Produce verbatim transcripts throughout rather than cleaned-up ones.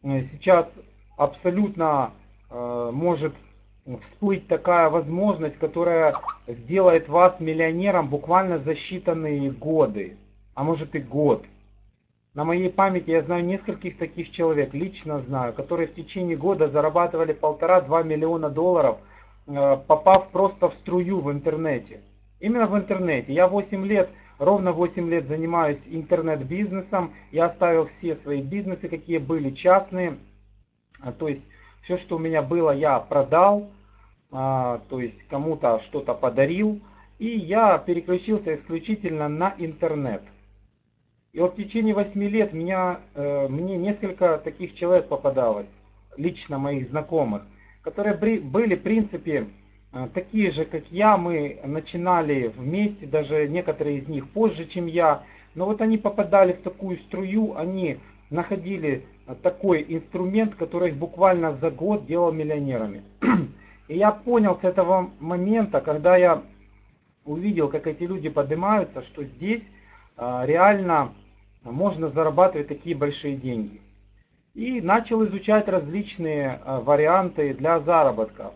э, сейчас абсолютно э, может всплыть такая возможность, которая сделает вас миллионером буквально за считанные годы, а может и год. На моей памяти я знаю нескольких таких человек, лично знаю, которые в течение года зарабатывали полтора-два миллиона долларов, э, попав просто в струю в интернете. Именно в интернете. Я восемь лет, ровно восемь лет занимаюсь интернет-бизнесом. Я оставил все свои бизнесы, какие были частные. А, То есть все, что у меня было, я продал, а, то есть кому-то что-то подарил. И я переключился исключительно на интернет. И вот в течение восьми лет меня, э, мне несколько таких человек попадалось, лично моих знакомых, которые были в принципе э, такие же, как я. Мы начинали вместе, даже некоторые из них позже, чем я. Но вот они попадали в такую струю, они находили такой инструмент, который их буквально за год делал миллионерами. И я понял с этого момента, когда я увидел, как эти люди поднимаются, что здесь а, реально можно зарабатывать такие большие деньги. И начал изучать различные а, варианты для заработка.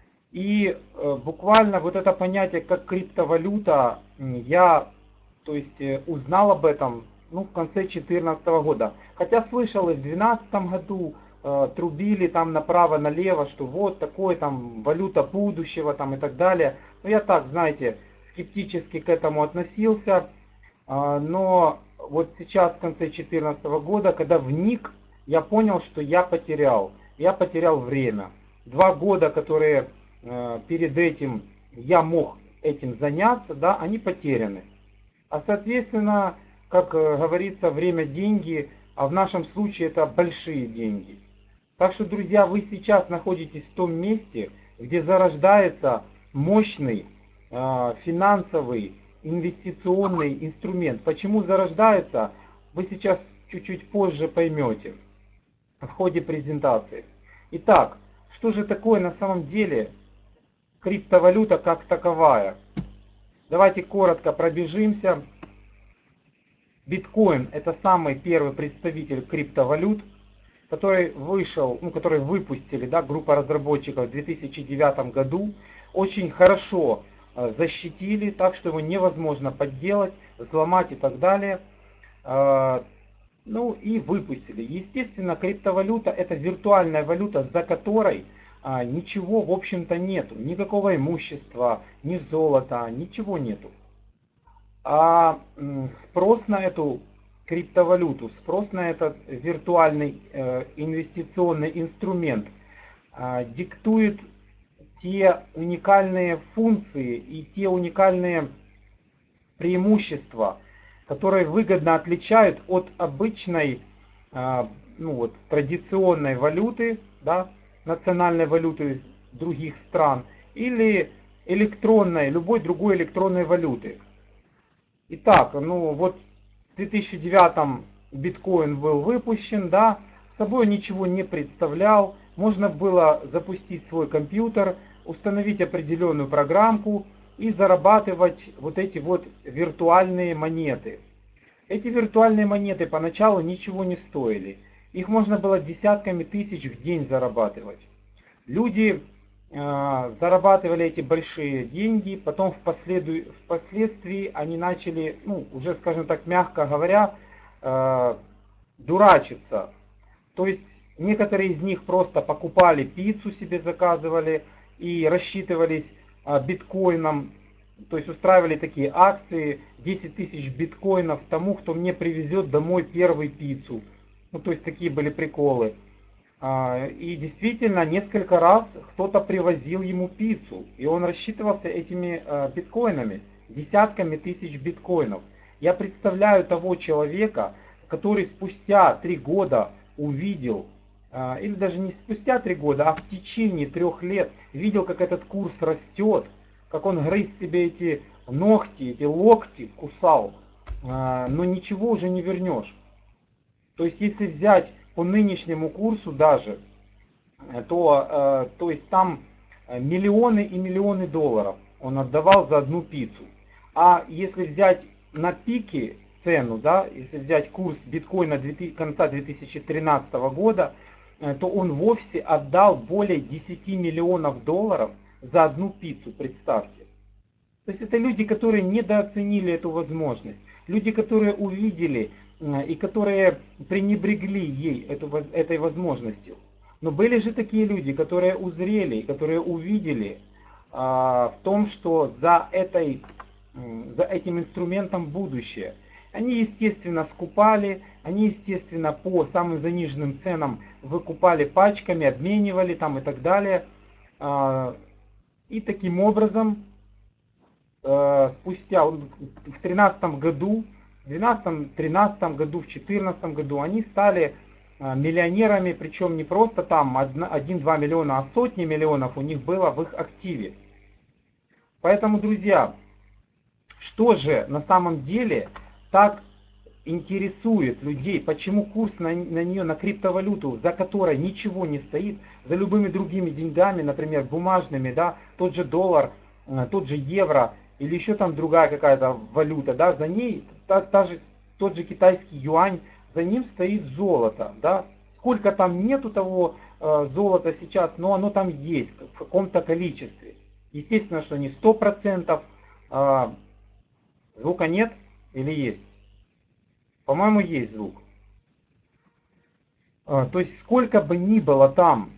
И э, буквально вот это понятие как криптовалюта, я, то есть, э, узнал об этом, ну, в конце две тысячи четырнадцатого года. Хотя слышал и в две тысячи двенадцатом году, э, трубили там направо-налево, что вот такой там валюта будущего там и так далее. Но я так, знаете, скептически к этому относился. А, но вот сейчас, в конце две тысячи четырнадцатого года, когда вник, я понял, что я потерял. Я потерял время. Два года, которые э, перед этим я мог этим заняться, да, они потеряны. А соответственно, как э, говорится, время деньги, а в нашем случае это большие деньги. Так что, друзья, вы сейчас находитесь в том месте, где зарождается мощный э, финансовый инвестиционный инструмент. Почему зарождается, вы сейчас чуть-чуть позже поймете в ходе презентации. Итак, что же такое на самом деле криптовалюта как таковая? Давайте коротко пробежимся. Биткоин – это самый первый представитель криптовалют, который вышел, ну, который выпустили, да, группа разработчиков в две тысячи девятом году. Очень хорошо э, защитили, так что его невозможно подделать, взломать и так далее. Э, ну и выпустили. Естественно, криптовалюта это виртуальная валюта, за которой а, ничего в общем-то нету. Никакого имущества, ни золота, ничего нету. А спрос на эту криптовалюту, спрос на этот виртуальный э, инвестиционный инструмент э, диктует те уникальные функции и те уникальные преимущества, которые выгодно отличают от обычной, э, ну вот, традиционной валюты, да, национальной валюты других стран или электронной, любой другой электронной валюты. Итак, ну вот в две тысячи девятом биткоин был выпущен, да, собой ничего не представлял. Можно было запустить свой компьютер, установить определенную программку и зарабатывать вот эти вот виртуальные монеты. Эти виртуальные монеты поначалу ничего не стоили. Их можно было десятками тысяч в день зарабатывать. Люди э, зарабатывали эти большие деньги, потом впоследу, впоследствии они начали, ну, уже, скажем так, мягко говоря, э, дурачиться. То есть некоторые из них просто покупали пиццу, себе заказывали и рассчитывались э, биткоином, то есть устраивали такие акции, десять тысяч биткоинов тому, кто мне привезет домой первую пиццу. Ну, то есть такие были приколы. И действительно, несколько раз кто-то привозил ему пиццу, и он рассчитывался этими биткоинами, десятками тысяч биткоинов. Я представляю того человека, который спустя три года увидел, или даже не спустя три года, а в течение трех лет видел, как этот курс растет, как он грыз себе эти ногти, эти локти кусал, но ничего уже не вернешь. То есть, если взять по нынешнему курсу даже, то, то есть там миллионы и миллионы долларов он отдавал за одну пиццу. А если взять на пике цену, да, если взять курс биткоина конца две тысячи тринадцатого года, то он вовсе отдал более десяти миллионов долларов за одну пиццу, представьте. То есть это люди, которые недооценили эту возможность. Люди, которые увидели и которые пренебрегли ей, эту, этой возможностью. Но были же такие люди, которые узрели, которые увидели а, в том, что за, этой, за этим инструментом будущее. Они, естественно, скупали, они, естественно, по самым заниженным ценам выкупали пачками, обменивали там и так далее. А, и таким образом, а, спустя в тринадцатом году, в двенадцатом, тринадцатом году, в четырнадцатом году они стали миллионерами, причем не просто там один-два миллиона, а сотни миллионов у них было в их активе. Поэтому, друзья, что же на самом деле так интересует людей, почему курс на, на нее, на криптовалюту, за которой ничего не стоит, за любыми другими деньгами, например, бумажными, да, тот же доллар, тот же евро, или еще там другая какая-то валюта, да, за ней та, та же, тот же китайский юань, за ним стоит золото, да. Сколько там нету того э, золота сейчас, но оно там есть в каком-то количестве. Естественно, что не сто процентов. Э, звука нет или есть? По-моему, есть звук. Э, то есть сколько бы ни было там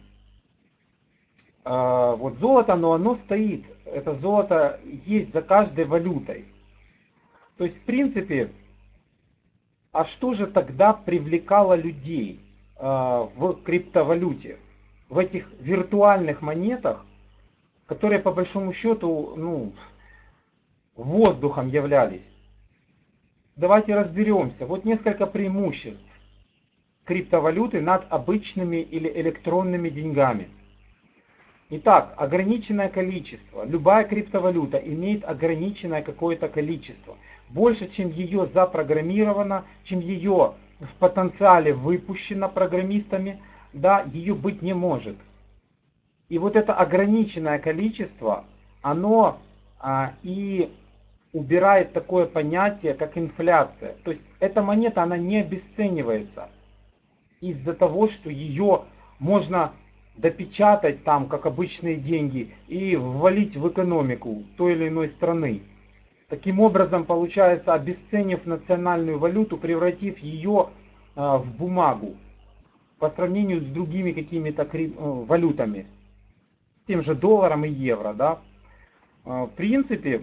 э, вот золото, но оно стоит. Это золото есть за каждой валютой. То есть, в принципе, а что же тогда привлекало людей э, в криптовалюте? В этих виртуальных монетах, которые по большому счету, ну, воздухом являлись. Давайте разберемся. Вот несколько преимуществ криптовалюты над обычными или электронными деньгами. Итак, ограниченное количество. Любая криптовалюта имеет ограниченное какое-то количество. Больше, чем ее запрограммировано, чем ее в потенциале выпущено программистами, да, ее быть не может. И вот это ограниченное количество, оно а, и убирает такое понятие, как инфляция. То есть эта монета, она не обесценивается из-за того, что ее можно допечатать там, как обычные деньги, и ввалить в экономику той или иной страны. Таким образом, получается, обесценив национальную валюту, превратив ее а, в бумагу по сравнению с другими какими-то валютами, с тем же долларом и евро, да. В принципе,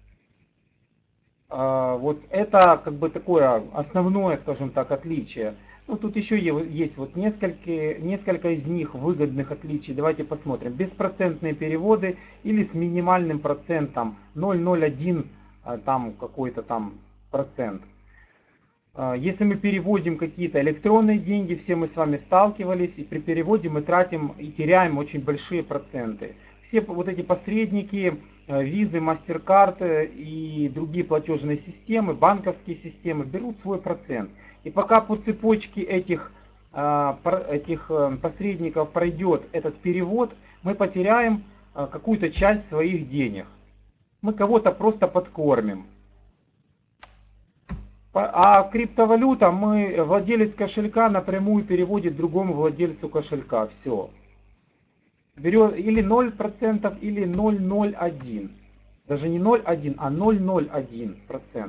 вот это как бы такое основное, скажем так, отличие. Ну, тут еще есть вот несколько, несколько из них выгодных отличий. Давайте посмотрим. Беспроцентные переводы или с минимальным процентом ноль целых ноль один там какой-то там процент. Если мы переводим какие-то электронные деньги, все мы с вами сталкивались, и при переводе мы тратим и теряем очень большие проценты. Все вот эти посредники, визы, MasterCard и другие платежные системы, банковские системы берут свой процент. И пока по цепочке этих, этих посредников пройдет этот перевод, мы потеряем какую-то часть своих денег. Мы кого-то просто подкормим. А криптовалюта, мы, владелец кошелька напрямую переводит другому владельцу кошелька. Все. Берет или ноль процентов, или ноль целых ноль один. Даже не ноль целых один, а ноль целых ноль один процент.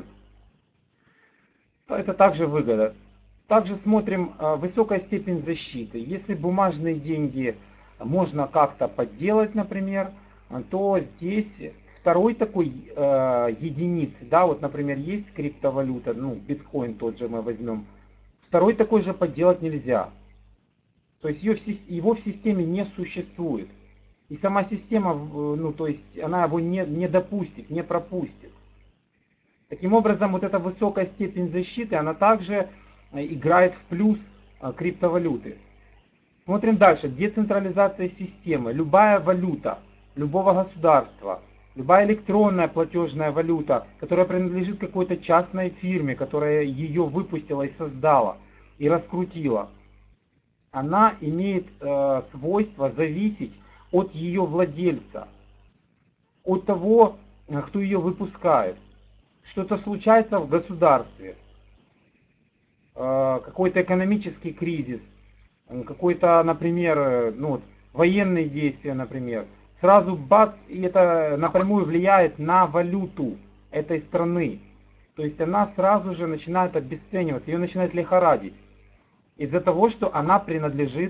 Это также выгода. Также смотрим высокая степень защиты. Если бумажные деньги можно как-то подделать, например, то здесь второй такой э, единицы, да, вот, например, есть криптовалюта, ну, биткоин тот же мы возьмем. Второй такой же подделать нельзя. То есть ее в, его в системе не существует. И сама система, ну, то есть она его не, не допустит, не пропустит. Таким образом, вот эта высокая степень защиты, она также играет в плюс криптовалюты. Смотрим дальше. Децентрализация системы. Любая валюта любого государства, любая электронная платежная валюта, которая принадлежит какой-то частной фирме, которая ее выпустила и создала, и раскрутила, она имеет э, свойство зависеть от ее владельца, от того, кто ее выпускает. Что-то случается в государстве, э, какой-то экономический кризис, какой-то, например, ну, вот, военные действия, например, сразу бац, и это напрямую влияет на валюту этой страны. То есть она сразу же начинает обесцениваться, ее начинает лихорадить. Из-за того, что она принадлежит,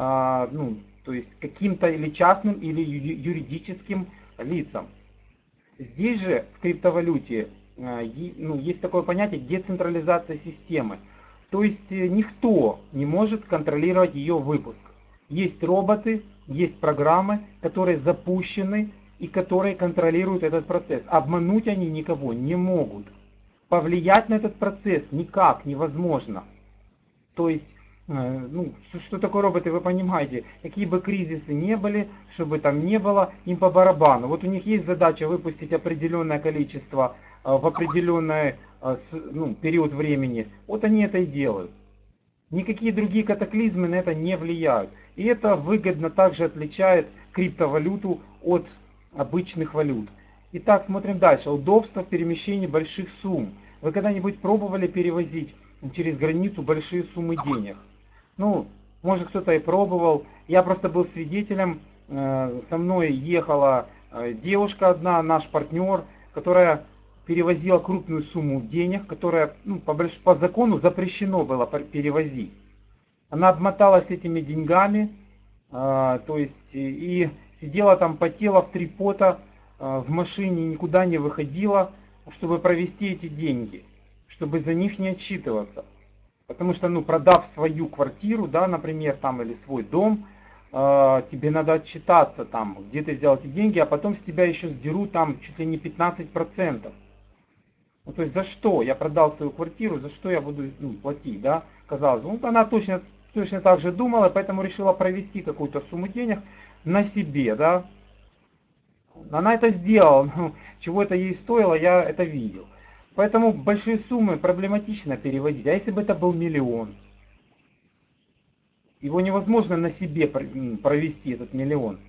а, ну, то есть каким-то или частным, или юридическим лицам. Здесь же в криптовалюте а, ну, есть такое понятие децентрализация системы. То есть никто не может контролировать ее выпуск. Есть роботы, есть программы, которые запущены и которые контролируют этот процесс. Обмануть они никого не могут. Повлиять на этот процесс никак невозможно. То есть, ну, что такое роботы, вы понимаете, какие бы кризисы не были, чтобы там не было, им по барабану. Вот у них есть задача выпустить определенное количество в определенный ну, период времени. Вот они это и делают. Никакие другие катаклизмы на это не влияют. И это выгодно также отличает криптовалюту от обычных валют. Итак, смотрим дальше. Удобство в перемещении больших сумм. Вы когда-нибудь пробовали перевозить через границу большие суммы денег? Ну, может кто-то и пробовал. Я просто был свидетелем. Со мной ехала девушка одна, наш партнер, которая перевозила крупную сумму денег, которая ну, по, по закону запрещено было перевозить. Она обмоталась этими деньгами, э, то есть и сидела там, потела в три пота э, в машине, никуда не выходила, чтобы провести эти деньги, чтобы за них не отчитываться. Потому что, ну, продав свою квартиру, да, например, там, или свой дом, э, тебе надо отчитаться там, где ты взял эти деньги, а потом с тебя еще сдерут там чуть ли не пятнадцать процентов. Ну, то есть за что я продал свою квартиру, за что я буду ну, платить, да, казалось бы. Ну, она точно, точно так же думала, поэтому решила провести какую-то сумму денег на себе, да. Она это сделала, ну, чего это ей стоило, я это видел. Поэтому большие суммы проблематично переводить. А если бы это был миллион? Его невозможно на себе провести, этот миллион.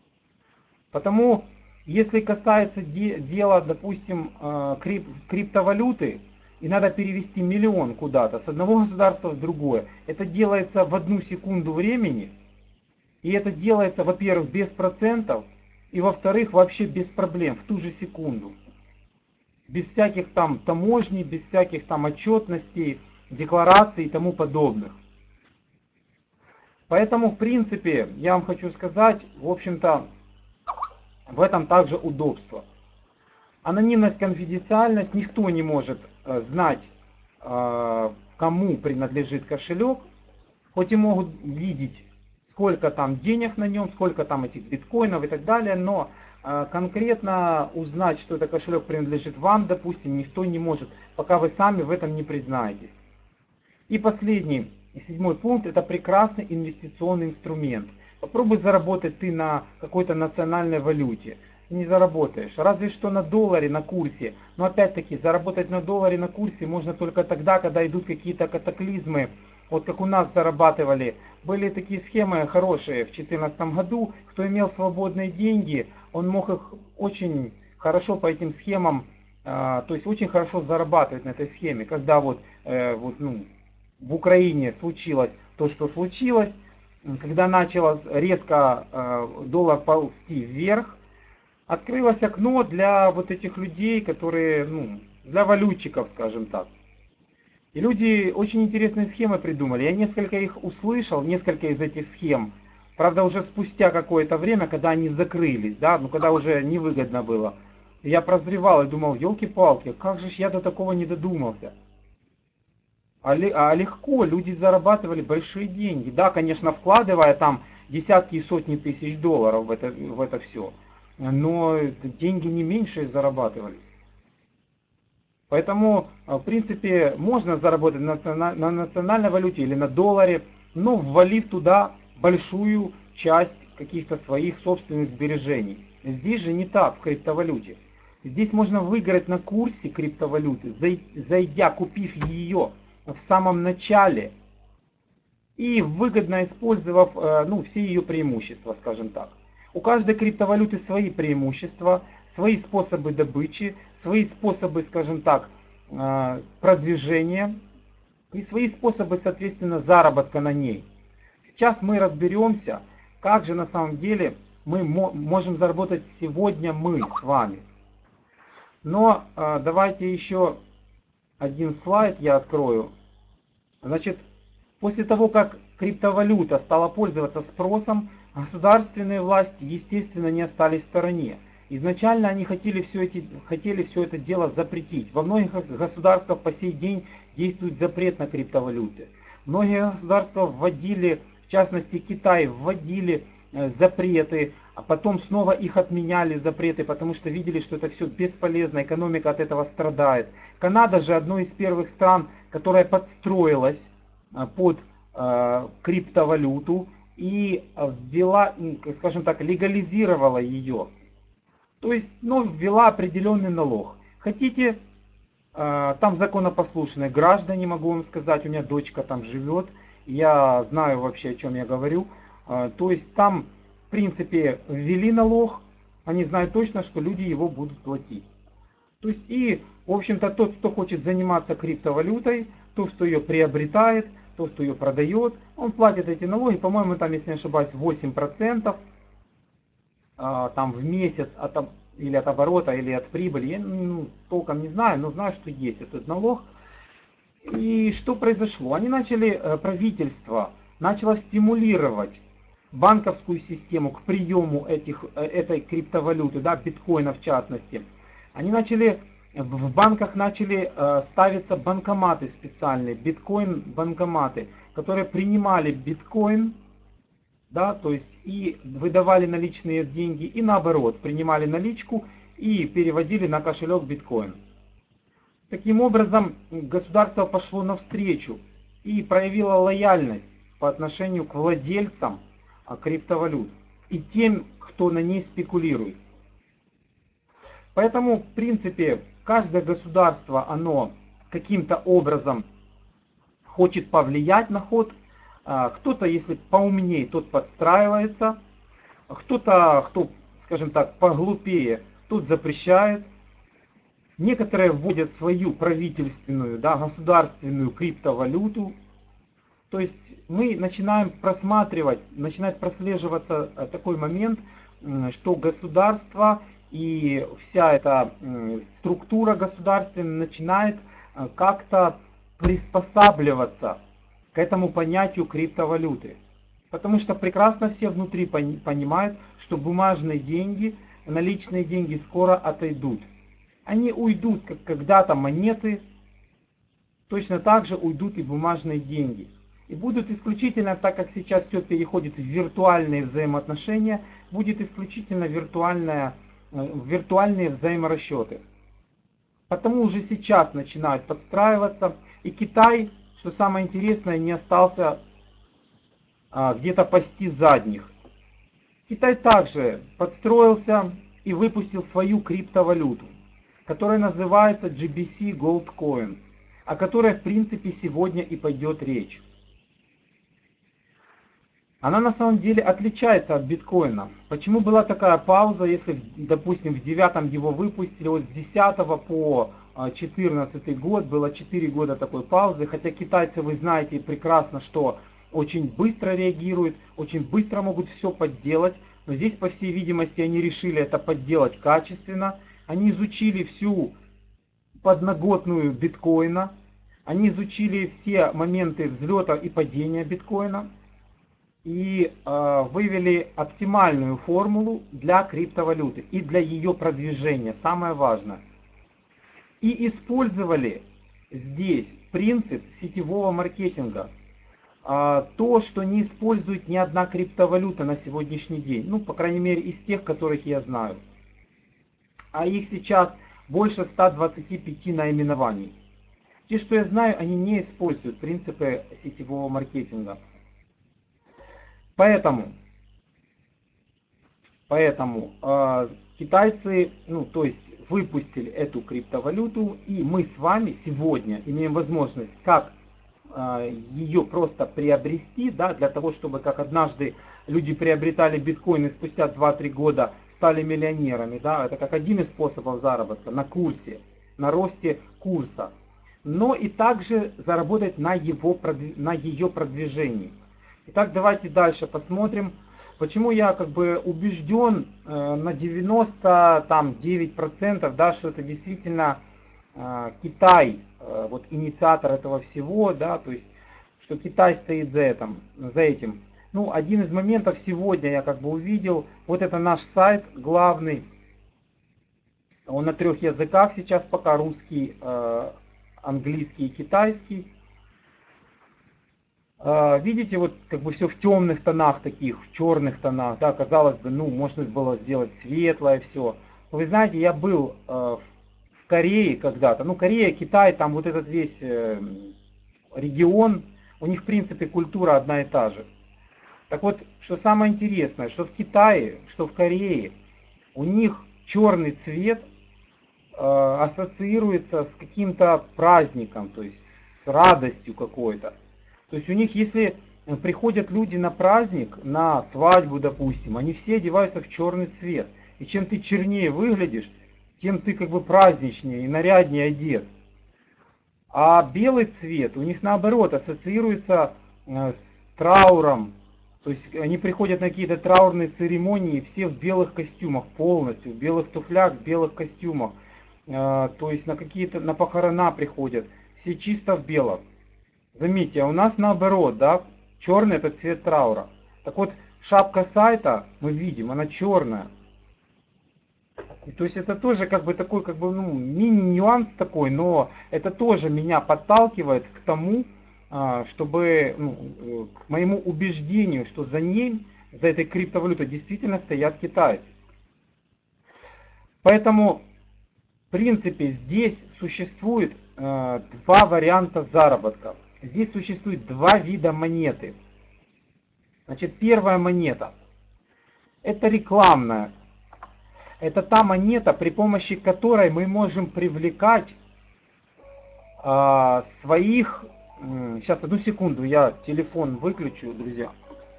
Потому, если касается де дела, допустим, крип криптовалюты, и надо перевести миллион куда-то, с одного государства в другое, это делается в одну секунду времени, и это делается, во-первых, без процентов, и во-вторых, вообще без проблем, в ту же секунду. Без всяких там таможней, без всяких там отчетностей, деклараций и тому подобных. Поэтому, в принципе, я вам хочу сказать, в общем-то, в этом также удобство. Анонимность, конфиденциальность, никто не может э, знать, э, кому принадлежит кошелек. Хоть и могут видеть, сколько там денег на нем, сколько там этих биткоинов и так далее, но э, конкретно узнать, что этот кошелек принадлежит вам, допустим, никто не может, пока вы сами в этом не признаетесь. И последний, седьмой пункт, это прекрасный инвестиционный инструмент. Попробуй заработать ты на какой-то национальной валюте. Не заработаешь. Разве что на долларе, на курсе. Но опять-таки, заработать на долларе, на курсе можно только тогда, когда идут какие-то катаклизмы. Вот как у нас зарабатывали. Были такие схемы хорошие в две тысячи четырнадцатом году. Кто имел свободные деньги, он мог их очень хорошо по этим схемам, то есть очень хорошо зарабатывать на этой схеме. Когда вот, вот ну, в Украине случилось то, что случилось, когда начало резко э, доллар ползти вверх, открылось окно для вот этих людей, которые, ну, для валютчиков, скажем так. И люди очень интересные схемы придумали. Я несколько их услышал, несколько из этих схем. Правда, уже спустя какое-то время, когда они закрылись, да, ну, когда уже невыгодно было. Я прозревал и думал, елки-палки, как же я до такого не додумался. А легко люди зарабатывали большие деньги. Да, конечно, вкладывая там десятки и сотни тысяч долларов в это, в это все. Но деньги не меньше зарабатывались. Поэтому, в принципе, можно заработать на национальной валюте или на долларе, но ввалив туда большую часть каких-то своих собственных сбережений. Здесь же не так в криптовалюте. Здесь можно выиграть на курсе криптовалюты, зайдя, купив ее в самом начале и выгодно использовав ну, все ее преимущества, скажем так. У каждой криптовалюты свои преимущества, свои способы добычи, свои способы, скажем так, продвижения и свои способы, соответственно, заработка на ней. Сейчас мы разберемся, как же на самом деле мы мо можем заработать сегодня мы с вами. Но э, давайте еще один слайд я открою. Значит, после того, как криптовалюта стала пользоваться спросом, государственные власти, естественно, не остались в стороне. Изначально они хотели все, эти, хотели все это дело запретить. Во многих государствах по сей день действует запрет на криптовалюты. Многие государства вводили, в частности Китай, вводили запреты, а потом снова их отменяли, запреты, потому что видели, что это все бесполезно, экономика от этого страдает. Канада же одно из первых стран, которая подстроилась под э, криптовалюту и ввела, скажем так, легализировала ее. То есть, ну, ввела определенный налог. Хотите, э, там законопослушные граждане, могу вам сказать, у меня дочка там живет, я знаю вообще, о чем я говорю. Э, то есть, там, в принципе, ввели налог, они знают точно, что люди его будут платить. То есть, и, в общем-то, тот, кто хочет заниматься криптовалютой, тот, кто ее приобретает, тот, кто ее продает, он платит эти налоги, по-моему, там, если не ошибаюсь, восемь процентов. Там в месяц от, или от оборота, или от прибыли. Я ну, толком не знаю, но знаю, что есть этот налог. И что произошло? Они начали, правительство начало стимулировать банковскую систему к приему этих, этой криптовалюты, да, биткоина в частности. Они начали, в банках начали ставиться банкоматы специальные, биткоин-банкоматы, которые принимали биткоин, да, то есть и выдавали наличные деньги, и наоборот, принимали наличку и переводили на кошелек биткоин. Таким образом, государство пошло навстречу и проявило лояльность по отношению к владельцам криптовалют и тем, кто на ней спекулирует. Поэтому, в принципе, каждое государство, оно каким-то образом хочет повлиять на ход. Кто-то, если поумнее, тот подстраивается, кто-то, кто, скажем так, поглупее, тот запрещает. Некоторые вводят свою правительственную, да, государственную криптовалюту. То есть мы начинаем просматривать, начинает прослеживаться такой момент, что государство и вся эта структура государственная начинает как-то приспосабливаться к этому понятию криптовалюты. Потому что прекрасно все внутри понимают, что бумажные деньги, наличные деньги скоро отойдут. Они уйдут, как когда-то монеты, точно так же уйдут и бумажные деньги. И будут исключительно, так как сейчас все переходит в виртуальные взаимоотношения, будет исключительно виртуальная, виртуальные взаиморасчеты. Потому уже сейчас начинают подстраиваться. И Китай, что самое интересное, не остался а, где-то пасти задних. Китай также подстроился и выпустил свою криптовалюту, которая называется джи би си Gold Coin, о которой в принципе сегодня и пойдет речь. Она на самом деле отличается от биткоина. Почему была такая пауза, если, допустим, в девятом его выпустили, вот с десятого по четырнадцатый год было четыре года такой паузы, хотя китайцы, вы знаете прекрасно, что очень быстро реагируют, очень быстро могут все подделать, но здесь, по всей видимости, они решили это подделать качественно, они изучили всю подноготную биткоина, они изучили все моменты взлета и падения биткоина, и э, вывели оптимальную формулу для криптовалюты и для ее продвижения, самое важное. И использовали здесь принцип сетевого маркетинга, э, то, что не использует ни одна криптовалюта на сегодняшний день, ну, по крайней мере, из тех, которых я знаю. А их сейчас больше ста двадцати пяти наименований. Те, что я знаю, они не используют принципы сетевого маркетинга. Поэтому, поэтому э, китайцы, ну, то есть выпустили эту криптовалюту, и мы с вами сегодня имеем возможность как э, ее просто приобрести, да, для того, чтобы, как однажды люди приобретали биткоин и спустя два-три года стали миллионерами, да, это как один из способов заработка на курсе, на росте курса, но и также заработать на, его, на ее продвижении. Итак, давайте дальше посмотрим, почему я как бы убежден э, на девяносто девять процентов, да, что это действительно э, Китай, э, вот инициатор этого всего, да, то есть, что Китай стоит за этим, за этим. Ну, один из моментов сегодня я как бы увидел, вот это наш сайт главный, он на трех языках сейчас пока, русский, э, английский и китайский. Видите, вот как бы все в темных тонах таких, в черных тонах, да, казалось бы, ну, можно было сделать светлое все. Вы знаете, я был э, в Корее когда-то, ну, Корея, Китай, там вот этот весь э, регион, у них, в принципе, культура одна и та же. Так вот, что самое интересное, что в Китае, что в Корее, у них черный цвет э, ассоциируется с каким-то праздником, то есть с радостью какой-то. То есть у них, если приходят люди на праздник, на свадьбу, допустим, они все одеваются в черный цвет. И чем ты чернее выглядишь, тем ты как бы праздничнее и наряднее одет. А белый цвет у них наоборот ассоциируется с трауром. То есть они приходят на какие-то траурные церемонии, все в белых костюмах полностью, в белых туфлях, в белых костюмах. То есть на какие-то, на похорона приходят, все чисто в белом. Заметьте, а у нас наоборот, да, черный это цвет траура. Так вот, шапка сайта, мы видим, она черная. И то есть это тоже как бы такой, как бы, ну, мини-нюанс такой, но это тоже меня подталкивает к тому, чтобы, ну, к моему убеждению, что за ней, за этой криптовалютой действительно стоят китайцы. Поэтому, в принципе, здесь существует э, два варианта заработка. Здесь существует два вида монеты. Значит, первая монета – это рекламная. Это та монета, при помощи которой мы можем привлекать э, своих... Э, сейчас, одну секунду, я телефон выключу, друзья.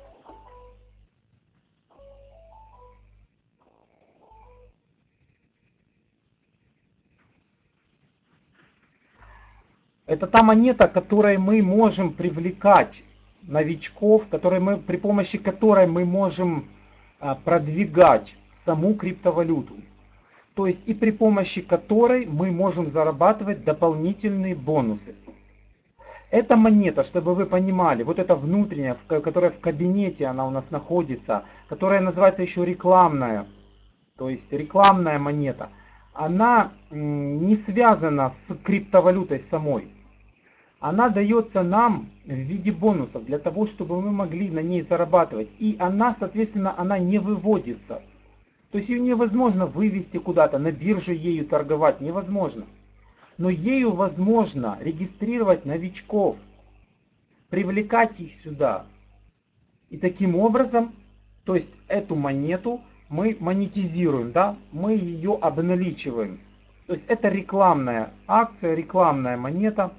Это та монета, которой мы можем привлекать новичков, которой мы, при помощи которой мы можем э, продвигать саму криптовалюту. То есть и при помощи которой мы можем зарабатывать дополнительные бонусы. Эта монета, чтобы вы понимали, вот эта внутренняя, которая в кабинете она у нас находится, которая называется еще рекламная, то есть рекламная монета, она не связана с криптовалютой самой. Она дается нам в виде бонусов, для того, чтобы мы могли на ней зарабатывать. И она, соответственно, она не выводится. То есть ее невозможно вывести куда-то, на бирже ею торговать, невозможно. Но ею возможно регистрировать новичков, привлекать их сюда. И таким образом, то есть эту монету мы монетизируем, да, мы ее обналичиваем. То есть это рекламная акция, рекламная монета.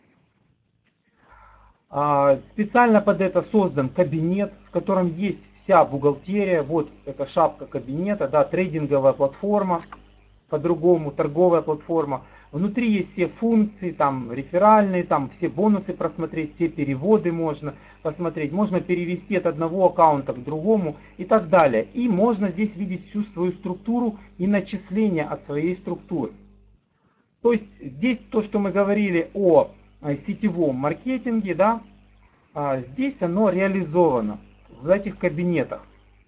Специально под это создан кабинет, в котором есть вся бухгалтерия. Вот эта шапка кабинета, да, трейдинговая платформа, по-другому торговая платформа. Внутри есть все функции, там реферальные, там все бонусы просмотреть, все переводы можно посмотреть. Можно перевести от одного аккаунта к другому и так далее. И можно здесь видеть всю свою структуру и начисления от своей структуры. То есть здесь то, что мы говорили о сетевом маркетинге, да, здесь оно реализовано в этих кабинетах.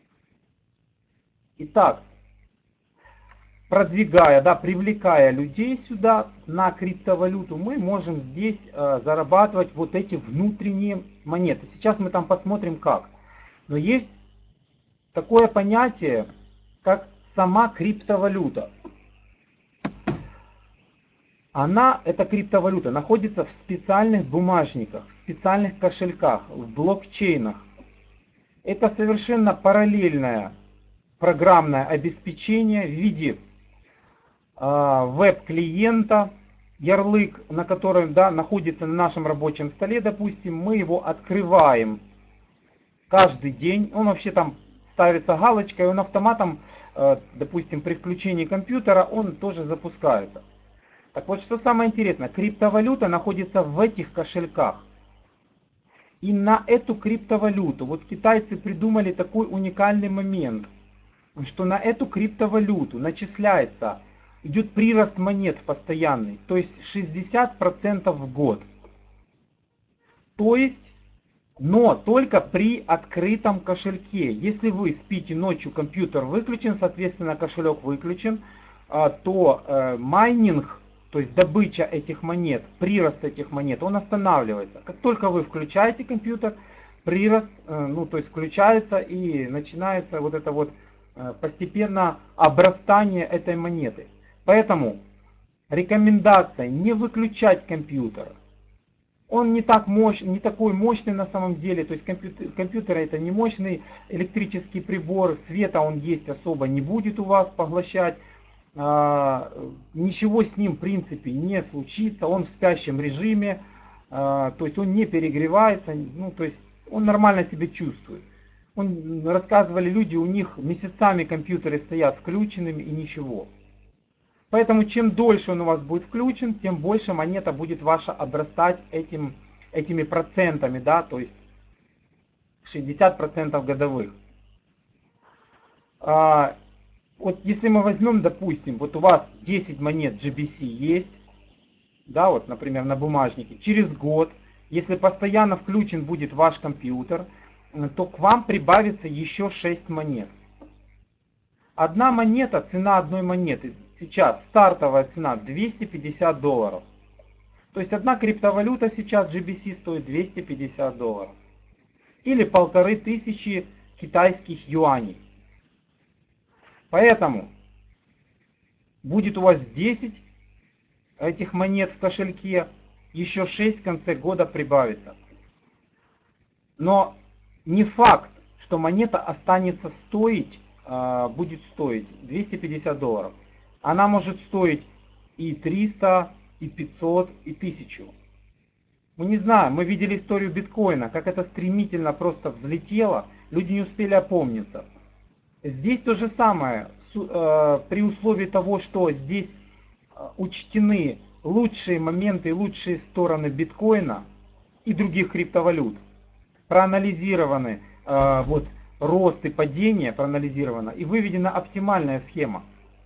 Итак, продвигая, да, привлекая людей сюда на криптовалюту, мы можем здесь э, зарабатывать вот эти внутренние монеты. Сейчас мы там посмотрим как. Но есть такое понятие, как сама криптовалюта. Она, эта криптовалюта, находится в специальных бумажниках, в специальных кошельках, в блокчейнах. Это совершенно параллельное программное обеспечение в виде э, веб-клиента, ярлык, на котором, да, находится на нашем рабочем столе, допустим, мы его открываем каждый день. Он вообще там ставится галочкой, он автоматом, э, допустим, при включении компьютера, он тоже запускается. Так вот, что самое интересное, криптовалюта находится в этих кошельках. И на эту криптовалюту, вот китайцы придумали такой уникальный момент, что на эту криптовалюту начисляется, идет прирост монет постоянный, то есть шестьдесят процентов в год. То есть, но только при открытом кошельке. Если вы спите ночью, компьютер выключен, соответственно кошелек выключен, то майнинг, то есть добыча этих монет, прирост этих монет, он останавливается. Как только вы включаете компьютер, прирост, ну то есть включается и начинается вот это вот постепенно обрастание этой монеты. Поэтому рекомендация не выключать компьютер. Он не, так мощ, не такой мощный на самом деле, то есть компьютер, компьютер это не мощный электрический прибор, света он есть особо не будет у вас поглощать, а, ничего с ним в принципе не случится, он в спящем режиме, а, то есть он не перегревается, ну то есть он нормально себя чувствует. Он, рассказывали люди, у них месяцами компьютеры стоят включенными и ничего. Поэтому чем дольше он у вас будет включен, тем больше монета будет ваша обрастать этим, этими процентами, да, то есть шестьдесят процентов годовых. А, вот если мы возьмем, допустим, вот у вас десять монет джи би си есть, да, вот, например, на бумажнике, через год, если постоянно включен будет ваш компьютер, то к вам прибавится еще шесть монет. Одна монета, цена одной монеты, сейчас стартовая цена двести пятьдесят долларов. То есть одна криптовалюта сейчас джи би си стоит двести пятьдесят долларов. Или полторы тысячи китайских юаней. Поэтому будет у вас десять этих монет в кошельке, еще шесть в конце года прибавится. Но не факт, что монета останется стоить, будет стоить двести пятьдесят долларов. Она может стоить и триста, и пятьсот, и тысячу. Мы не знаем, мы видели историю биткоина, как это стремительно просто взлетело, люди не успели опомниться. Здесь то же самое, при условии того, что здесь учтены лучшие моменты и лучшие стороны биткоина и других криптовалют. Проанализированы вот, рост и падение, проанализировано и выведена оптимальная схема.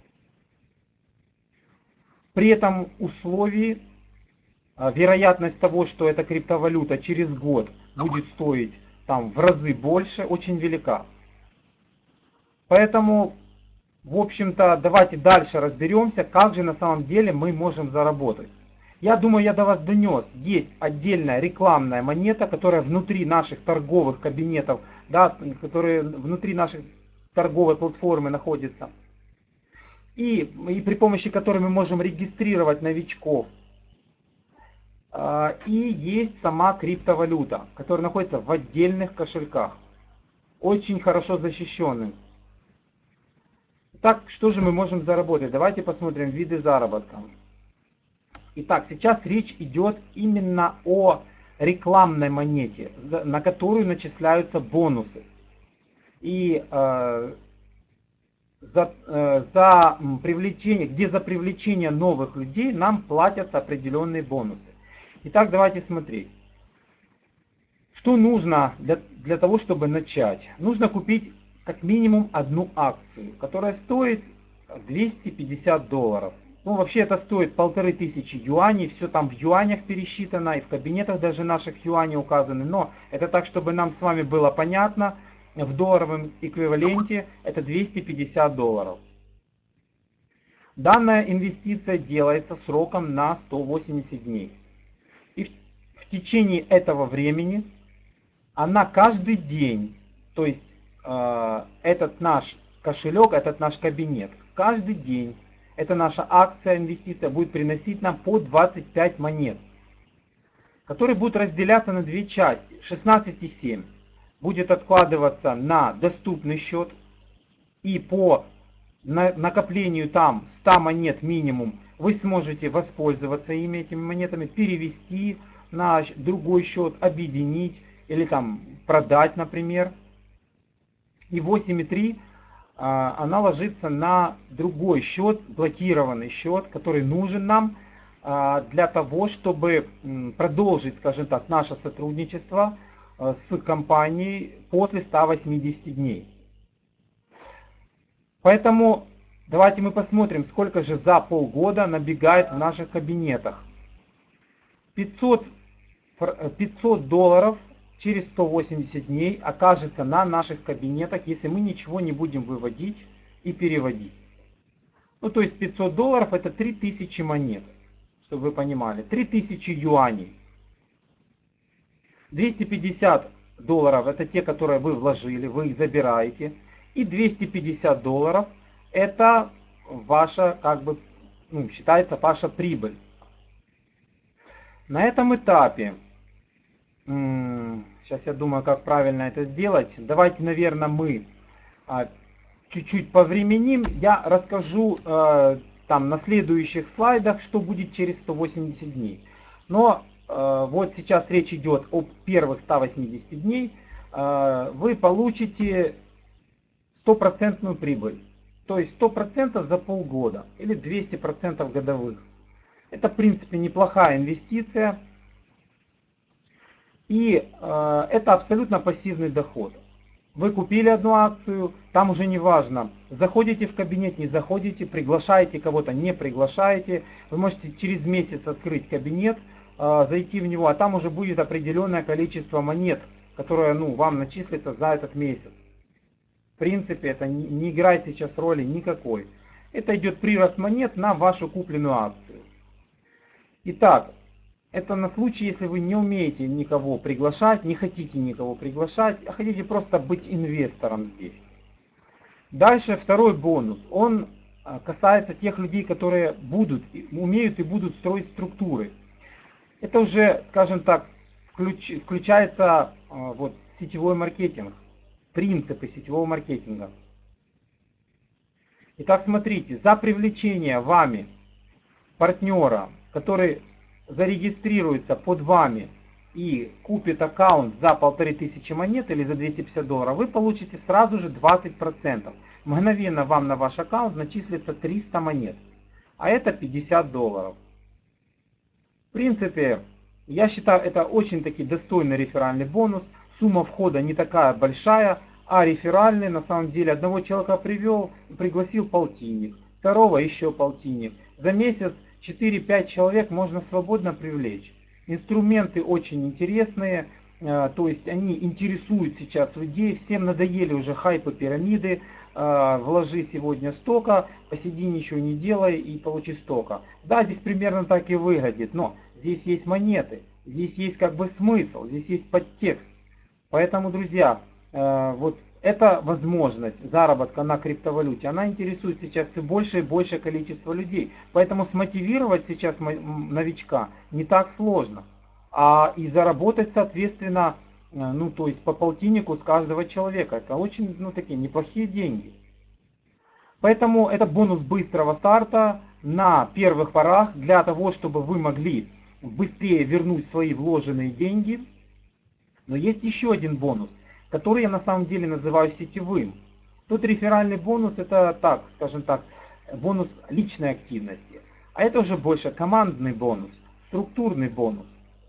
При этом условии вероятность того, что эта криптовалюта через год будет стоить там в разы больше, очень велика. Поэтому, в общем-то, давайте дальше разберемся, как же на самом деле мы можем заработать. Я думаю, я до вас донес. Есть отдельная рекламная монета, которая внутри наших торговых кабинетов, да, которые внутри нашей торговой платформы находится. И, и при помощи которой мы можем регистрировать новичков. И есть сама криптовалюта, которая находится в отдельных кошельках. Очень хорошо защищенных. Так, что же мы можем заработать? Давайте посмотрим виды заработка. Итак, сейчас речь идет именно о рекламной монете, на которую начисляются бонусы. И э, за, э, за привлечение, где за привлечение новых людей нам платятся определенные бонусы. Итак, давайте смотреть. Что нужно для, для того, чтобы начать? Нужно купить как минимум одну акцию, которая стоит двести пятьдесят долларов. Ну, вообще это стоит полторы тысячи юаней, все там в юанях пересчитано, и в кабинетах даже наших юаней указаны. Но это так, чтобы нам с вами было понятно, в долларовом эквиваленте это двести пятьдесят долларов. Данная инвестиция делается сроком на сто восемьдесят дней. И в, в течение этого времени она каждый день, то есть э, этот наш кошелек, этот наш кабинет, каждый день эта наша акция, инвестиция будет приносить нам по двадцать пять монет, которые будут разделяться на две части. шестнадцать и семь будет откладываться на доступный счет, и по накоплению там ста монет минимум вы сможете воспользоваться ими, этими монетами, перевести на другой счет, объединить или там продать, например. И восемь и три она ложится на другой счет, блокированный счет, который нужен нам для того, чтобы продолжить, скажем так, наше сотрудничество с компанией после ста восьмидесяти дней. Поэтому давайте мы посмотрим, сколько же за полгода набегает в наших кабинетах. пятьсот, пятьсот долларов через сто восемьдесят дней окажется на наших кабинетах, если мы ничего не будем выводить и переводить. Ну, то есть пятьсот долларов это три тысячи монет, чтобы вы понимали, три тысячи юаней. двести пятьдесят долларов это те, которые вы вложили, вы их забираете. И двести пятьдесят долларов это ваша, как бы, ну, считается ваша прибыль. На этом этапе, сейчас я думаю, как правильно это сделать. Давайте, наверное, мы чуть-чуть повременим. Я расскажу там на следующих слайдах, что будет через сто восемьдесят дней. Но вот сейчас речь идет о первых ста восьмидесяти дней. Вы получите стопроцентную прибыль. То есть сто процентов за полгода или двести процентов годовых. Это, в принципе, неплохая инвестиция. И э, это абсолютно пассивный доход. Вы купили одну акцию, там уже не важно, заходите в кабинет, не заходите, приглашаете кого-то, не приглашаете. Вы можете через месяц открыть кабинет, э, зайти в него, а там уже будет определенное количество монет, которое, ну, вам начислится за этот месяц. В принципе, это не, не играет сейчас роли никакой. Это идет прирост монет на вашу купленную акцию. Итак, это на случай, если вы не умеете никого приглашать, не хотите никого приглашать, а хотите просто быть инвестором здесь. Дальше второй бонус. Он касается тех людей, которые будут, умеют и будут строить структуры. Это уже, скажем так, включ, включается вот, сетевой маркетинг. Принципы сетевого маркетинга. Итак, смотрите, за привлечение вами партнера, который зарегистрируется под вами и купит аккаунт за полторы тысячи монет или за двести пятьдесят долларов, вы получите сразу же двадцать процентов. Мгновенно вам на ваш аккаунт начислится триста монет, а это пятьдесят долларов. В принципе, я считаю, это очень таки достойный реферальный бонус. Сумма входа не такая большая, а реферальный на самом деле одного человека привел, пригласил полтинник, второго еще полтинник. За месяц четыре-пять человек можно свободно привлечь. Инструменты очень интересные, то есть они интересуют сейчас людей, всем надоели уже хайпы пирамиды, вложи сегодня столько, посиди ничего не делай и получи столько. Да, здесь примерно так и выглядит, но здесь есть монеты, здесь есть как бы смысл, здесь есть подтекст. Поэтому, друзья, вот эта возможность заработка на криптовалюте, она интересует сейчас все больше и большее количество людей. Поэтому смотивировать сейчас новичка не так сложно. А и заработать, соответственно, ну то есть по полтиннику с каждого человека. Это очень, ну такие неплохие деньги. Поэтому это бонус быстрого старта на первых порах для того, чтобы вы могли быстрее вернуть свои вложенные деньги. Но есть еще один бонус, который я на самом деле называю сетевым. Тут реферальный бонус это так, скажем так, бонус личной активности. А это уже больше командный бонус, структурный бонус.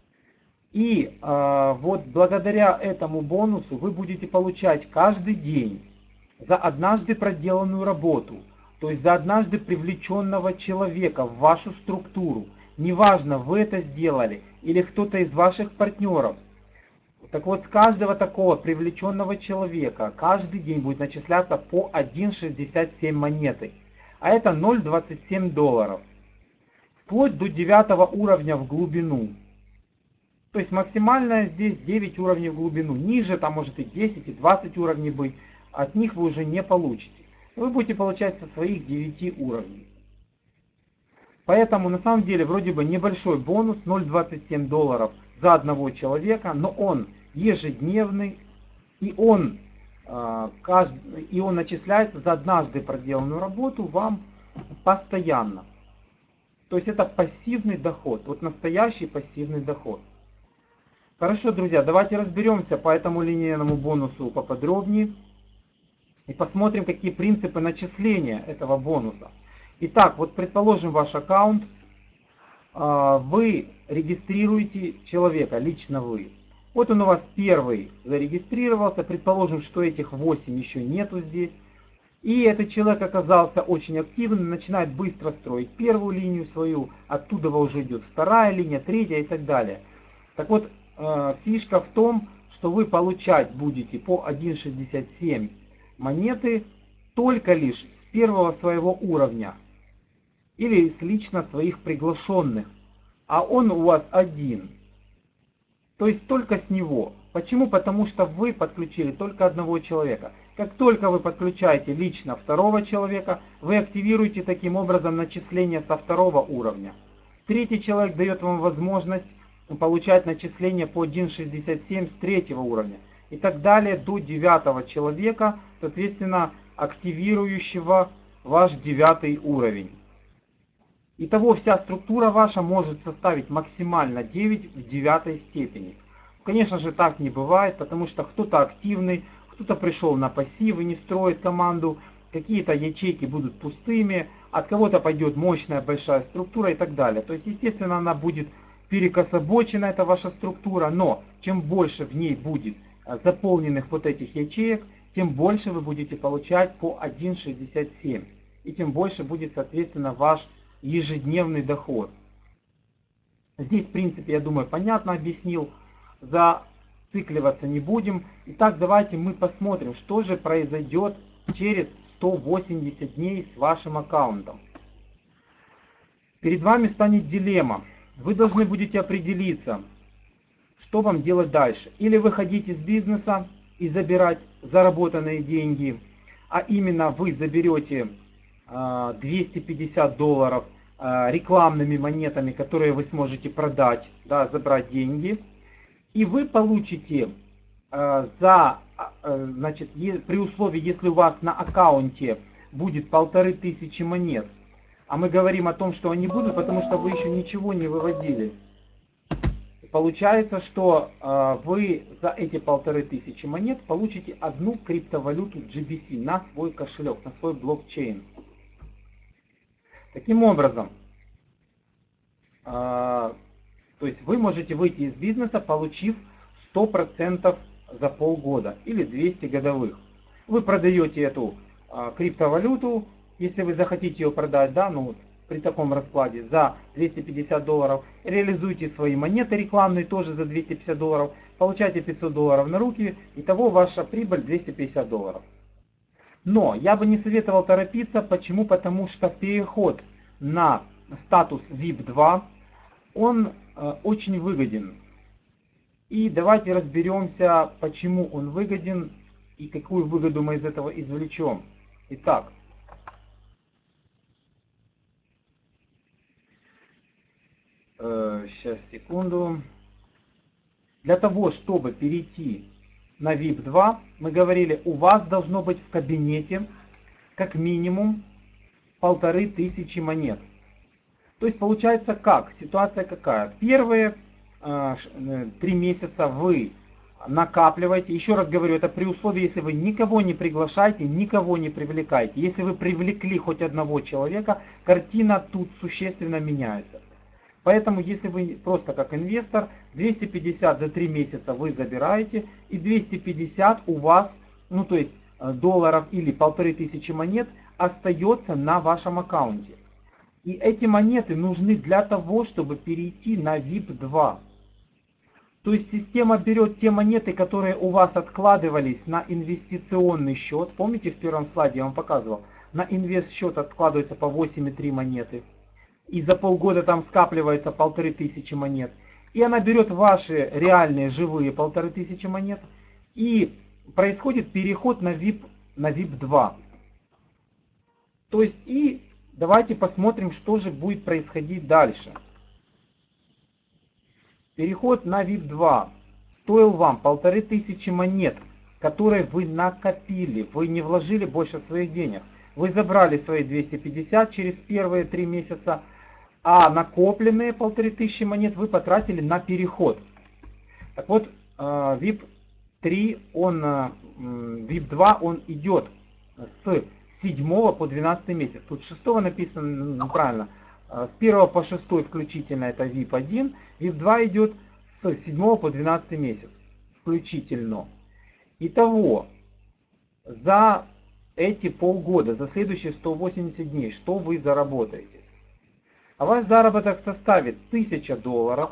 И э, вот благодаря этому бонусу вы будете получать каждый день за однажды проделанную работу, то есть за однажды привлеченного человека в вашу структуру. Неважно, вы это сделали или кто-то из ваших партнеров. Так вот, с каждого такого привлеченного человека каждый день будет начисляться по один шестьдесят семь монеты. А это ноль целых двадцать семь долларов. Вплоть до девятого уровня в глубину. То есть максимальная здесь девять уровней в глубину. Ниже там может и десять, и двадцать уровней быть. От них вы уже не получите. Вы будете получать со своих девяти уровней. Поэтому на самом деле вроде бы небольшой бонус, ноль целых двадцать семь долларов за одного человека, но он ежедневный, и он, э, каждый, и он начисляется за однажды проделанную работу вам постоянно. То есть это пассивный доход, вот настоящий пассивный доход. Хорошо, друзья, давайте разберемся по этому линейному бонусу поподробнее и посмотрим, какие принципы начисления этого бонуса. Итак, вот предположим ваш аккаунт, вы регистрируете человека, лично вы. Вот он у вас первый зарегистрировался, предположим, что этих восемь еще нету здесь. И этот человек оказался очень активным, начинает быстро строить первую линию свою, оттуда уже идет вторая линия, третья и так далее. Так вот, э, фишка в том, что вы получать будете по один шестьдесят семь монеты только лишь с первого своего уровня или с лично своих приглашенных, а он у вас один. То есть только с него. Почему? Потому что вы подключили только одного человека. Как только вы подключаете лично второго человека, вы активируете таким образом начисление со второго уровня. Третий человек дает вам возможность получать начисление по один шестьдесят семь с третьего уровня. И так далее до девятого человека, соответственно, активирующего ваш девятый уровень. Итого вся структура ваша может составить максимально девять в девятой степени. Конечно же так не бывает, потому что кто-то активный, кто-то пришел на пассив и не строит команду, какие-то ячейки будут пустыми, от кого-то пойдет мощная большая структура и так далее. То есть, естественно, она будет перекособочена, эта ваша структура, но чем больше в ней будет заполненных вот этих ячеек, тем больше вы будете получать по один шестьдесят семь. И тем больше будет, соответственно, ваш ежедневный доход. Здесь, в принципе, я думаю, понятно объяснил. Зацикливаться не будем. Итак, давайте мы посмотрим, что же произойдет через сто восемьдесят дней с вашим аккаунтом. Перед вами станет дилемма. Вы должны будете определиться, что вам делать дальше. Или выходить из бизнеса и забирать заработанные деньги, а именно вы заберете двести пятьдесят долларов рекламными монетами, которые вы сможете продать, да, забрать деньги. И вы получите за, значит, при условии, если у вас на аккаунте будет полторы тысячи монет, а мы говорим о том, что они будут, потому что вы еще ничего не выводили. Получается, что вы за эти полторы тысячи монет получите одну криптовалюту джи би си на свой кошелек, на свой блокчейн. Таким образом, то есть вы можете выйти из бизнеса, получив сто процентов за полгода или двести годовых. Вы продаете эту криптовалюту, если вы захотите ее продать, да, ну, при таком раскладе за двести пятьдесят долларов, реализуйте свои монеты рекламные тоже за двести пятьдесят долларов, получайте пятьсот долларов на руки, итого ваша прибыль двести пятьдесят долларов. Но я бы не советовал торопиться. Почему? Потому что переход на статус ви ай пи два, он э, очень выгоден. И давайте разберемся, почему он выгоден и какую выгоду мы из этого извлечем. Итак, э, сейчас, секунду. Для того, чтобы перейти на ви ай пи два, мы говорили, у вас должно быть в кабинете как минимум полторы тысячи монет. То есть получается как? Ситуация какая? Первые э, три месяца вы накапливаете. Еще раз говорю, это при условии, если вы никого не приглашаете, никого не привлекаете. Если вы привлекли хоть одного человека, картина тут существенно меняется. Поэтому, если вы просто как инвестор, двести пятьдесят за три месяца вы забираете, и двести пятьдесят у вас, ну то есть долларов или полторы тысячи монет остается на вашем аккаунте. И эти монеты нужны для того, чтобы перейти на ви ай пи два. То есть система берет те монеты, которые у вас откладывались на инвестиционный счет. Помните, в первом слайде я вам показывал, на инвест счет откладывается по восемь и три монеты. И за полгода там скапливается полторы тысячи монет. И она берет ваши реальные живые полторы тысячи монет. И происходит переход на ви ай пи, на ви ай пи два. То есть и давайте посмотрим, что же будет происходить дальше. Переход на ви ай пи два стоил вам полторы тысячи монет, которые вы накопили. Вы не вложили больше своих денег. Вы забрали свои двести пятьдесят через первые три месяца, а накопленные полторы тысячи монет вы потратили на переход. Так вот, ви ай пи три, он, ви ай пи два, он идет с седьмого по двенадцатый месяц. Тут шестого написано неправильно. С первого по шестой включительно это ви ай пи один. ви ай пи два идет с седьмого по двенадцатый месяц. включительно. Итого, за эти полгода, за следующие сто восемьдесят дней, что вы заработаете? А ваш заработок составит тысяча долларов.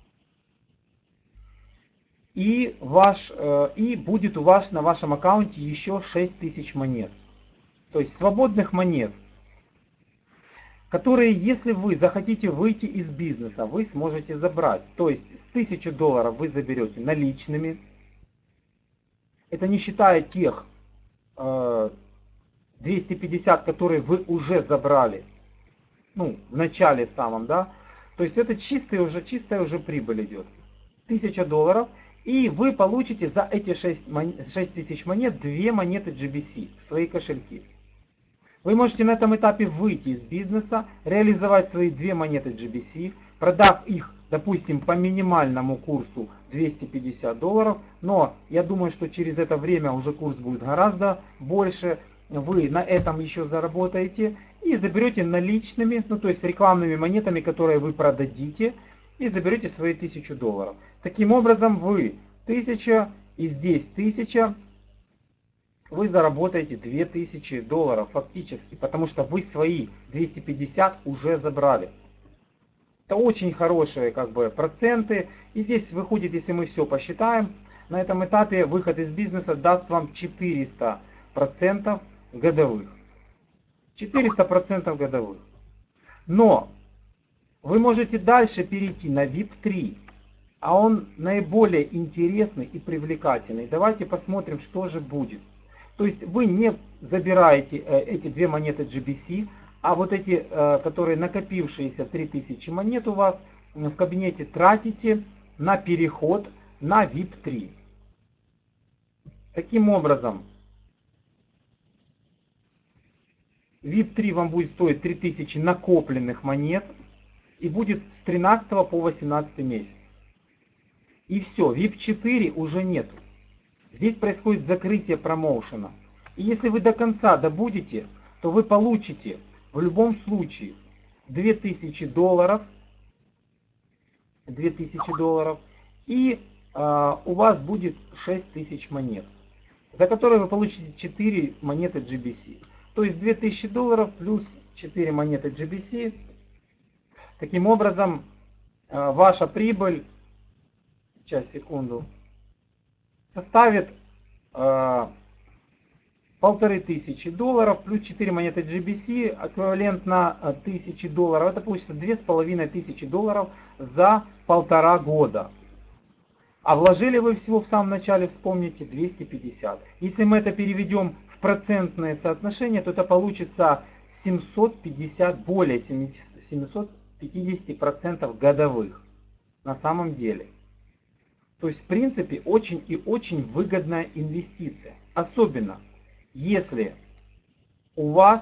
И, ваш, и будет у вас на вашем аккаунте еще шесть тысяч монет. То есть свободных монет, которые, если вы захотите выйти из бизнеса, вы сможете забрать. То есть с тысячи долларов вы заберете наличными. Это не считая тех э, двести пятьдесят, которые вы уже забрали. Ну, в начале в самом, да. То есть это чистая уже, чистая уже прибыль идет. тысяча долларов. И вы получите за эти шесть тысяч монет две монеты джи би си в свои кошельки. Вы можете на этом этапе выйти из бизнеса, реализовать свои две монеты джи би си, продав их, допустим, по минимальному курсу двести пятьдесят долларов. Но я думаю, что через это время уже курс будет гораздо больше. Вы на этом еще заработаете и заберете наличными, ну то есть рекламными монетами, которые вы продадите, и заберете свои тысячу долларов. Таким образом вы тысяча и здесь тысяча, вы заработаете две тысячи долларов фактически, потому что вы свои двести пятьдесят уже забрали. Это очень хорошие как бы проценты. И здесь выходит, если мы все посчитаем, на этом этапе выход из бизнеса даст вам четыреста процентов годовых. четыреста процентов годовых. Но вы можете дальше перейти на ви ай пи три, а он наиболее интересный и привлекательный. Давайте посмотрим, что же будет. То есть вы не забираете э, эти две монеты джи би си, а вот эти, э, которые накопившиеся три тысячи монет у вас в кабинете, тратите на переход на ви ай пи три. Таким образом, ви ай пи три вам будет стоить три тысячи накопленных монет и будет с тринадцатого по восемнадцатый месяц. И все, ви ай пи четыре уже нету. Здесь происходит закрытие промоушена. И если вы до конца добудете, то вы получите в любом случае две тысячи долларов. две тысячи долларов. И э, у вас будет шесть тысяч монет, за которые вы получите четыре монеты джи би си. То есть две тысячи долларов плюс четыре монеты джи би си. Таким образом, э, ваша прибыль, сейчас, секунду, составит э, полторы тысячи долларов плюс четыре монеты джи би си, эквивалентно тысячи долларов. Это получится две с половиной тысячи долларов за полтора года. А вложили вы всего в самом начале, вспомните, двести пятьдесят. Если мы это переведем в процентное соотношение, то это получится семьсот пятьдесят, более семисот пятидесяти процентов годовых на самом деле. То есть, в принципе, очень и очень выгодная инвестиция. Особенно, если у вас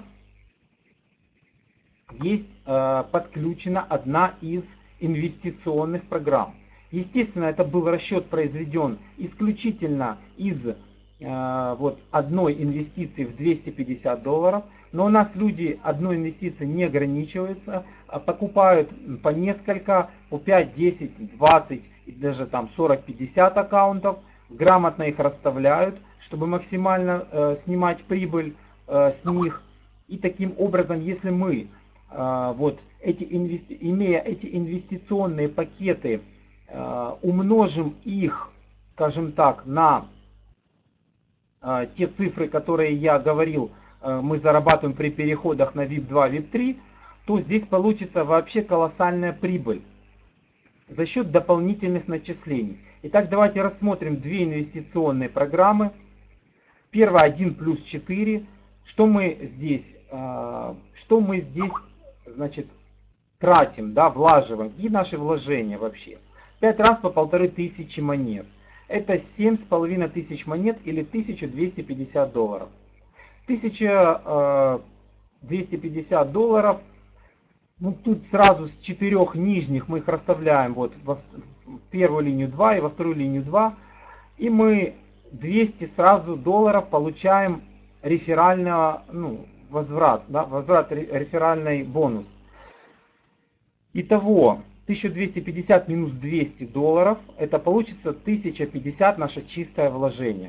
есть э, подключена одна из инвестиционных программ. Естественно, это был расчет произведен исключительно из э, вот, одной инвестиции в двести пятьдесят долларов. Но у нас люди одной инвестиции не ограничиваются, а покупают по несколько, по пять, десять, двадцать и даже там сорок-пятьдесят аккаунтов, грамотно их расставляют, чтобы максимально э, снимать прибыль э, с них. И таким образом, если мы, э, вот, эти инвести... имея эти инвестиционные пакеты, э, умножим их, скажем так, на э, те цифры, которые я говорил, э, мы зарабатываем при переходах на ви ай пи два, ви ай пи три, то здесь получится вообще колоссальная прибыль за счет дополнительных начислений. Итак, давайте рассмотрим две инвестиционные программы. Первая один плюс четыре. Что мы здесь, э, что мы здесь, значит, тратим, да, влаживаем. И наши вложения вообще. пять раз по полторы тысячи монет. Это семь с половиной тысяч монет или тысяча двести пятьдесят долларов. тысяча двести пятьдесят долларов. Ну, тут сразу с четырех нижних мы их расставляем вот во первую линию два и во вторую линию два. И мы двести сразу долларов получаем реферального, ну, возврат, да, возврат, реферальный бонус. Итого, тысяча двести пятьдесят минус двести долларов, это получится тысяча пятьдесят наше чистое вложение.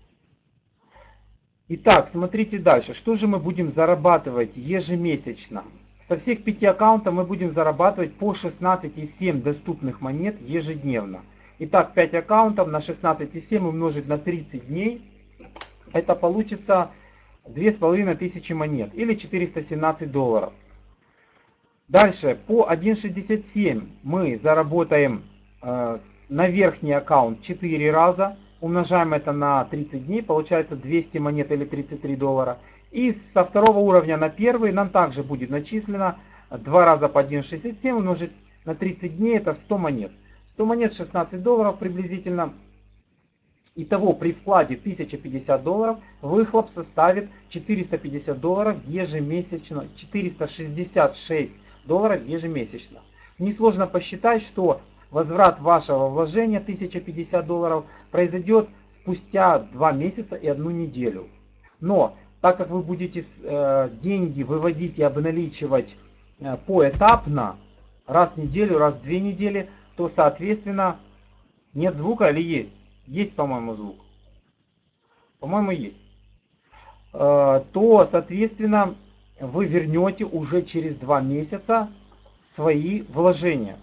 Итак, смотрите дальше. Что же мы будем зарабатывать ежемесячно? Со всех пяти аккаунтов мы будем зарабатывать по шестнадцать и семь доступных монет ежедневно. Итак, пять аккаунтов на шестнадцать и семь умножить на тридцать дней. Это получится две с половиной тысячи монет или четыреста семнадцать долларов. Дальше по один шестьдесят семь мы заработаем э, на верхний аккаунт четыре раза. Умножаем это на тридцать дней, получается двести монет или тридцать три доллара. И со второго уровня на первый нам также будет начислено два раза по один шестьдесят семь умножить на тридцать дней, это сто монет. сто монет шестнадцать долларов приблизительно. Итого при вкладе тысяча пятьдесят долларов выхлоп составит четыреста пятьдесят долларов ежемесячно, четыреста шестьдесят шесть долларов ежемесячно. Несложно посчитать, что возврат вашего вложения тысяча пятьдесят долларов произойдет спустя два месяца и одну неделю. Но так как вы будете э, деньги выводить и обналичивать э, поэтапно, раз в неделю, раз в две недели, то соответственно нет звука или есть? Есть, по-моему, звук. По-моему, есть. Э, то, соответственно, вы вернете уже через два месяца свои вложения.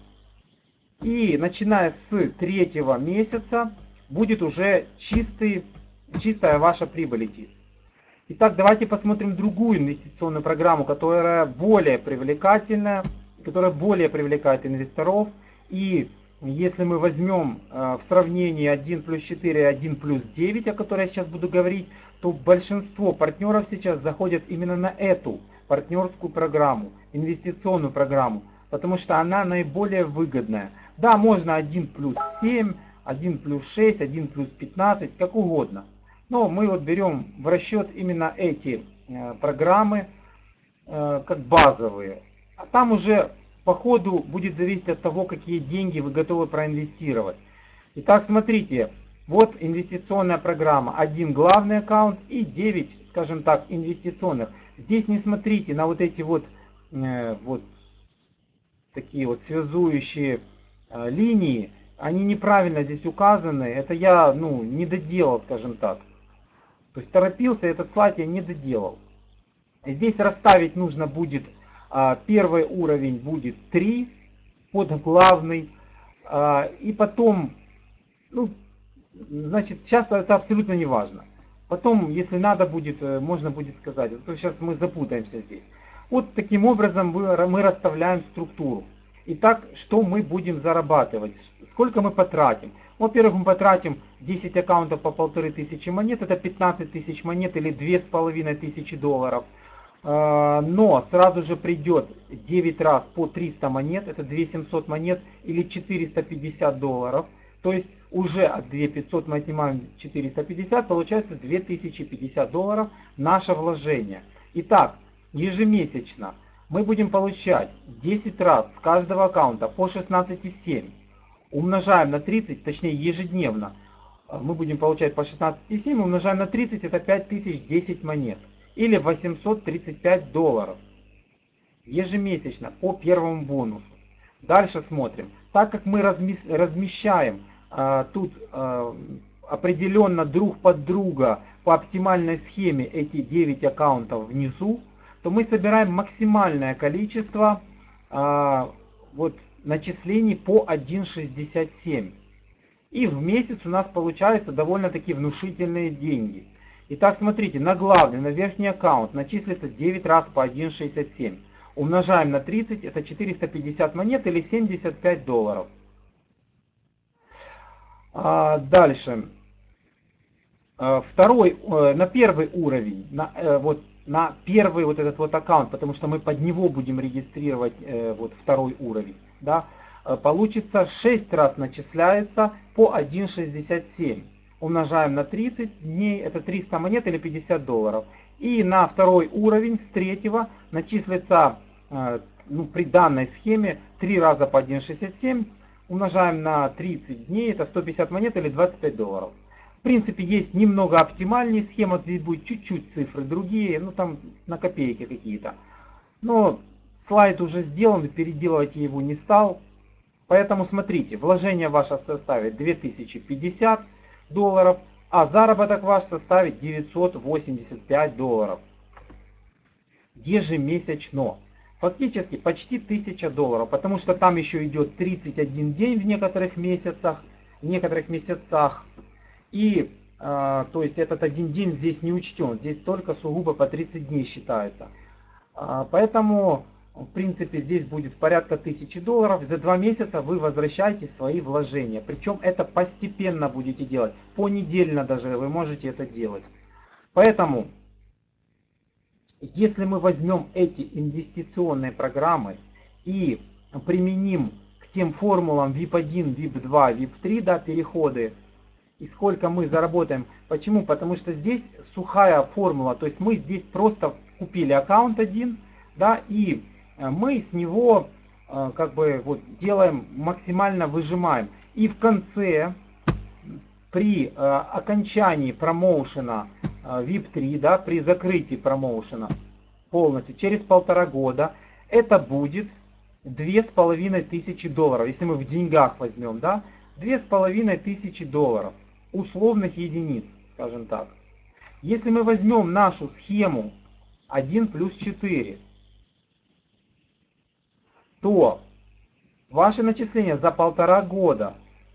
И начиная с третьего месяца будет уже чистый, чистая ваша прибыль идти. Итак, давайте посмотрим другую инвестиционную программу, которая более привлекательная, которая более привлекает инвесторов. И если мы возьмем э, в сравнении один плюс четыре и один плюс девять, о которой я сейчас буду говорить, то большинство партнеров сейчас заходят именно на эту партнерскую программу, инвестиционную программу, потому что она наиболее выгодная. Да, можно один плюс семь, один плюс шесть, один плюс пятнадцать, как угодно. Но мы вот берем в расчет именно эти э, программы э, как базовые. А там уже по ходу будет зависеть от того, какие деньги вы готовы проинвестировать. Итак, смотрите, вот инвестиционная программа. Один главный аккаунт и девять, скажем так, инвестиционных. Здесь не смотрите на вот эти вот, э, вот такие вот связующие э, линии. Они неправильно здесь указаны. Это я ну, не доделал, скажем так. То есть торопился, этот слайд я не доделал. Здесь расставить нужно будет, э, первый уровень будет три под главный. Э, и потом, ну, значит, сейчас это абсолютно не важно. Потом, если надо будет, можно будет сказать. То сейчас мы запутаемся здесь. Вот таким образом мы расставляем структуру. Итак, что мы будем зарабатывать? Сколько мы потратим? Во-первых, мы потратим десять аккаунтов по полторы тысячи монет. Это пятнадцать тысяч монет или две с половиной тысячи долларов. Но сразу же придет девять раз по триста монет. Это две тысячи семьсот монет или четыреста пятьдесят долларов. То есть уже от две тысячи пятьсот мы отнимаем четыреста пятьдесят, получается две тысячи пятьдесят долларов наше вложение. Итак, ежемесячно мы будем получать десять раз с каждого аккаунта по шестнадцать и семь. Умножаем на тридцать, точнее ежедневно. Мы будем получать по шестнадцать и семь, умножаем на тридцать, это пять тысяч десять монет. Или восемьсот тридцать пять долларов. Ежемесячно по первому бонусу. Дальше смотрим. Так как мы размещаем а, тут а, определенно друг под друга по оптимальной схеме эти девять аккаунтов внизу, то мы собираем максимальное количество а, вот, начислений по один шестьдесят семь. И в месяц у нас получаются довольно-таки внушительные деньги. Итак, смотрите, на главный, на верхний аккаунт начислится девять раз по один шестьдесят семь. Умножаем на тридцать, это четыреста пятьдесят монет или семьдесят пять долларов. А, дальше. А, второй, на первый уровень, на, вот, на первый вот этот вот аккаунт, потому что мы под него будем регистрировать вот, второй уровень, да, получится шесть раз начисляется по один шестьдесят семь. Умножаем на тридцать дней, это триста монет или пятьдесят долларов. И на второй уровень с третьего начислится ну, при данной схеме три раза по один шестьдесят семь. Умножаем на тридцать дней, это сто пятьдесят монет или двадцать пять долларов. В принципе, есть немного оптимальнее схема, здесь будет чуть-чуть цифры другие, ну там на копейки какие-то. Но слайд уже сделан, переделывать я его не стал. Поэтому смотрите, вложение ваше составит две тысячи пятьдесят долларов, а заработок ваш составит девятьсот восемьдесят пять долларов ежемесячно. Фактически почти тысяча долларов, потому что там еще идет тридцать один день в некоторых месяцах, в некоторых месяцах. И э, то есть этот один день здесь не учтен, здесь только сугубо по тридцать дней считается. Э, поэтому в принципе здесь будет порядка тысячи долларов. За два месяца вы возвращаете свои вложения. Причем это постепенно будете делать. Понедельно даже вы можете это делать. Поэтому, если мы возьмем эти инвестиционные программы и применим к тем формулам ви ай пи один, ви ай пи два, ви ай пи три, да, переходы, и сколько мы заработаем. Почему? Потому что здесь сухая формула, то есть мы здесь просто купили аккаунт один, да, и мы с него как бы вот делаем, максимально выжимаем. И в конце, при окончании промоушена ви ай пи три, да, при закрытии промоушена полностью, через полтора года, это будет две с половиной тысячи долларов, если мы в деньгах возьмем, да, две с половиной тысячи долларов, условных единиц, скажем так. Если мы возьмем нашу схему один плюс четыре, то ваше начисление за полтора года,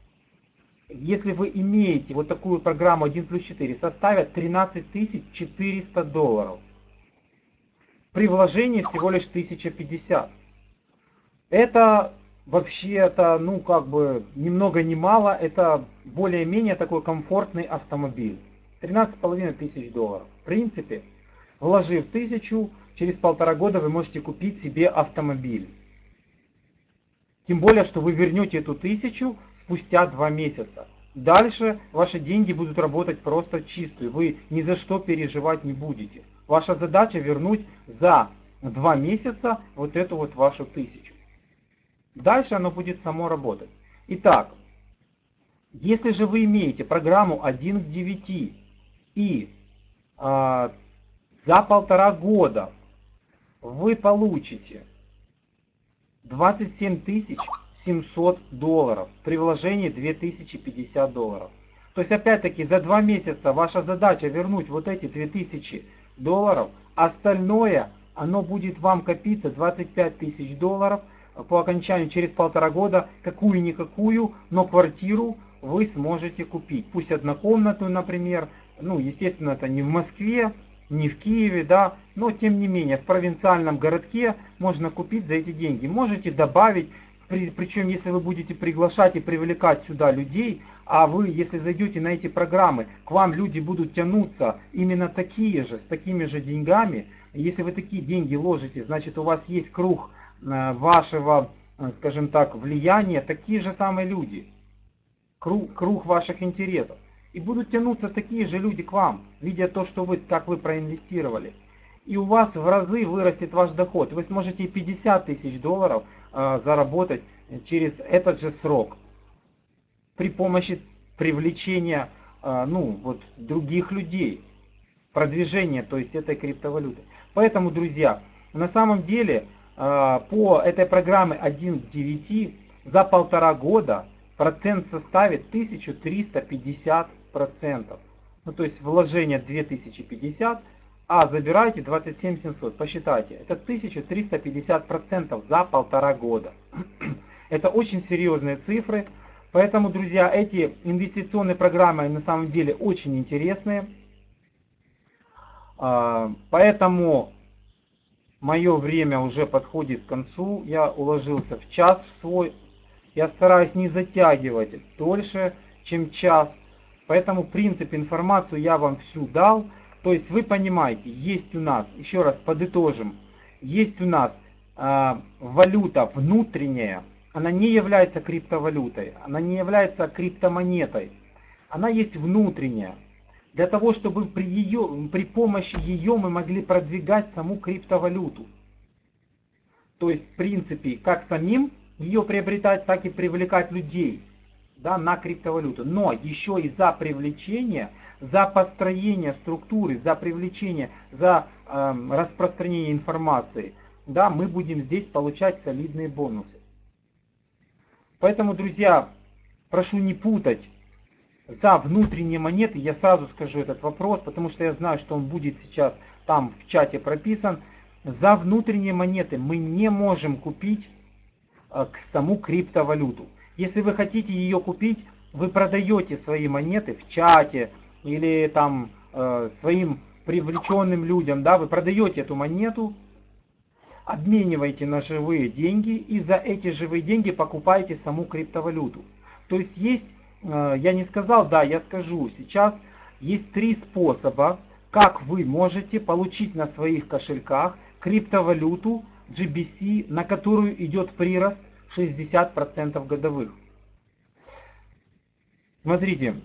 если вы имеете вот такую программу один плюс четыре, составят тринадцать тысяч четыреста долларов. При вложении всего лишь тысяча пятьдесят. Это вообще-то, ну как бы, ни много ни мало, это более-менее такой комфортный автомобиль. тринадцать с половиной тысяч долларов. В принципе, вложив тысячу, через полтора года вы можете купить себе автомобиль. Тем более, что вы вернете эту тысячу спустя два месяца. Дальше ваши деньги будут работать просто чистую. Вы ни за что переживать не будете. Ваша задача вернуть за два месяца вот эту вот вашу тысячу. Дальше оно будет само работать. Итак, если же вы имеете программу один к девяти и а, за полтора года вы получите двадцать семь тысяч семьсот долларов при вложении две тысячи пятьдесят долларов. То есть опять-таки за два месяца ваша задача вернуть вот эти две тысячи долларов, остальное оно будет вам копиться двадцать пять тысяч долларов по окончанию через полтора года, какую-никакую, но квартиру вы сможете купить. Пусть однокомнатную, например, ну естественно это не в Москве, не в Киеве, да, но тем не менее в провинциальном городке можно купить за эти деньги. Можете добавить, при, причем если вы будете приглашать и привлекать сюда людей, а вы, если зайдете на эти программы, к вам люди будут тянуться именно такие же, с такими же деньгами. Если вы такие деньги ложите, значит у вас есть круг э, вашего, э, скажем так, влияния, такие же самые люди, круг, круг ваших интересов. И будут тянуться такие же люди к вам, видя то, что вы, как вы проинвестировали. И у вас в разы вырастет ваш доход. Вы сможете и пятьдесят тысяч долларов э, заработать через этот же срок. При помощи привлечения э, ну, вот, других людей. Продвижения, то есть этой криптовалюты. Поэтому, друзья, на самом деле э, по этой программе один к девяти за полтора года процент составит тысяча триста пятьдесят процентов. Ну, то есть вложение две тысячи пятьдесят, а забираете двадцать семь тысяч семьсот. Посчитайте, это тысяча триста пятьдесят процентов за полтора года. Это очень серьезные цифры. Поэтому, друзья, эти инвестиционные программы на самом деле очень интересные. Поэтому мое время уже подходит к концу. Я уложился в час в свой. Я стараюсь не затягивать дольше, чем час. Поэтому, в принципе, информацию я вам всю дал. То есть вы понимаете, есть у нас, еще раз подытожим, есть у нас э, валюта внутренняя. Она не является криптовалютой, она не является криптомонетой. Она есть внутренняя. Для того, чтобы при, ее, при помощи ее мы могли продвигать саму криптовалюту. То есть, в принципе, как самим ее приобретать, так и привлекать людей, да, на криптовалюту. Но еще и за привлечение, за построение структуры, за привлечение, за э, распространение информации, да, мы будем здесь получать солидные бонусы. Поэтому, друзья, прошу не путать за внутренние монеты. Я сразу скажу этот вопрос, потому что я знаю, что он будет сейчас там в чате прописан. За внутренние монеты мы не можем купить э, саму криптовалюту. Если вы хотите ее купить, вы продаете свои монеты в чате или там э, своим привлеченным людям, да, вы продаете эту монету, обмениваете на живые деньги и за эти живые деньги покупаете саму криптовалюту. То есть есть, я не сказал, да, я скажу сейчас, есть три способа, как вы можете получить на своих кошельках криптовалюту джи би си, на которую идет прирост шестьдесят процентов годовых. Смотрите,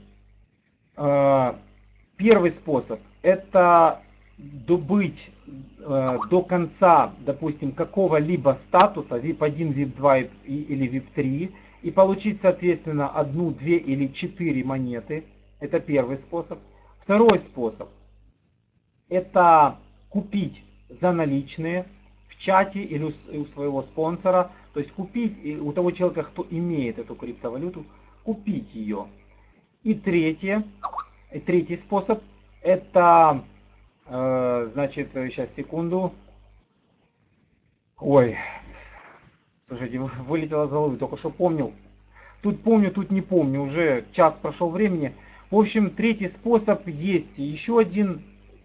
первый способ это добыть э, до конца, допустим, какого-либо статуса вип один, вип два или вип три и получить, соответственно, одну, две или четыре монеты. Это первый способ. Второй способ это купить за наличные в чате или у своего спонсора. То есть купить у того человека, кто имеет эту криптовалюту, купить ее. И третье, и третий способ это значит, сейчас, секунду. Ой, слушайте, вылетело из головы, только что помнил. Тут помню, тут не помню, уже час прошел времени. В общем, третий способ есть. Еще один.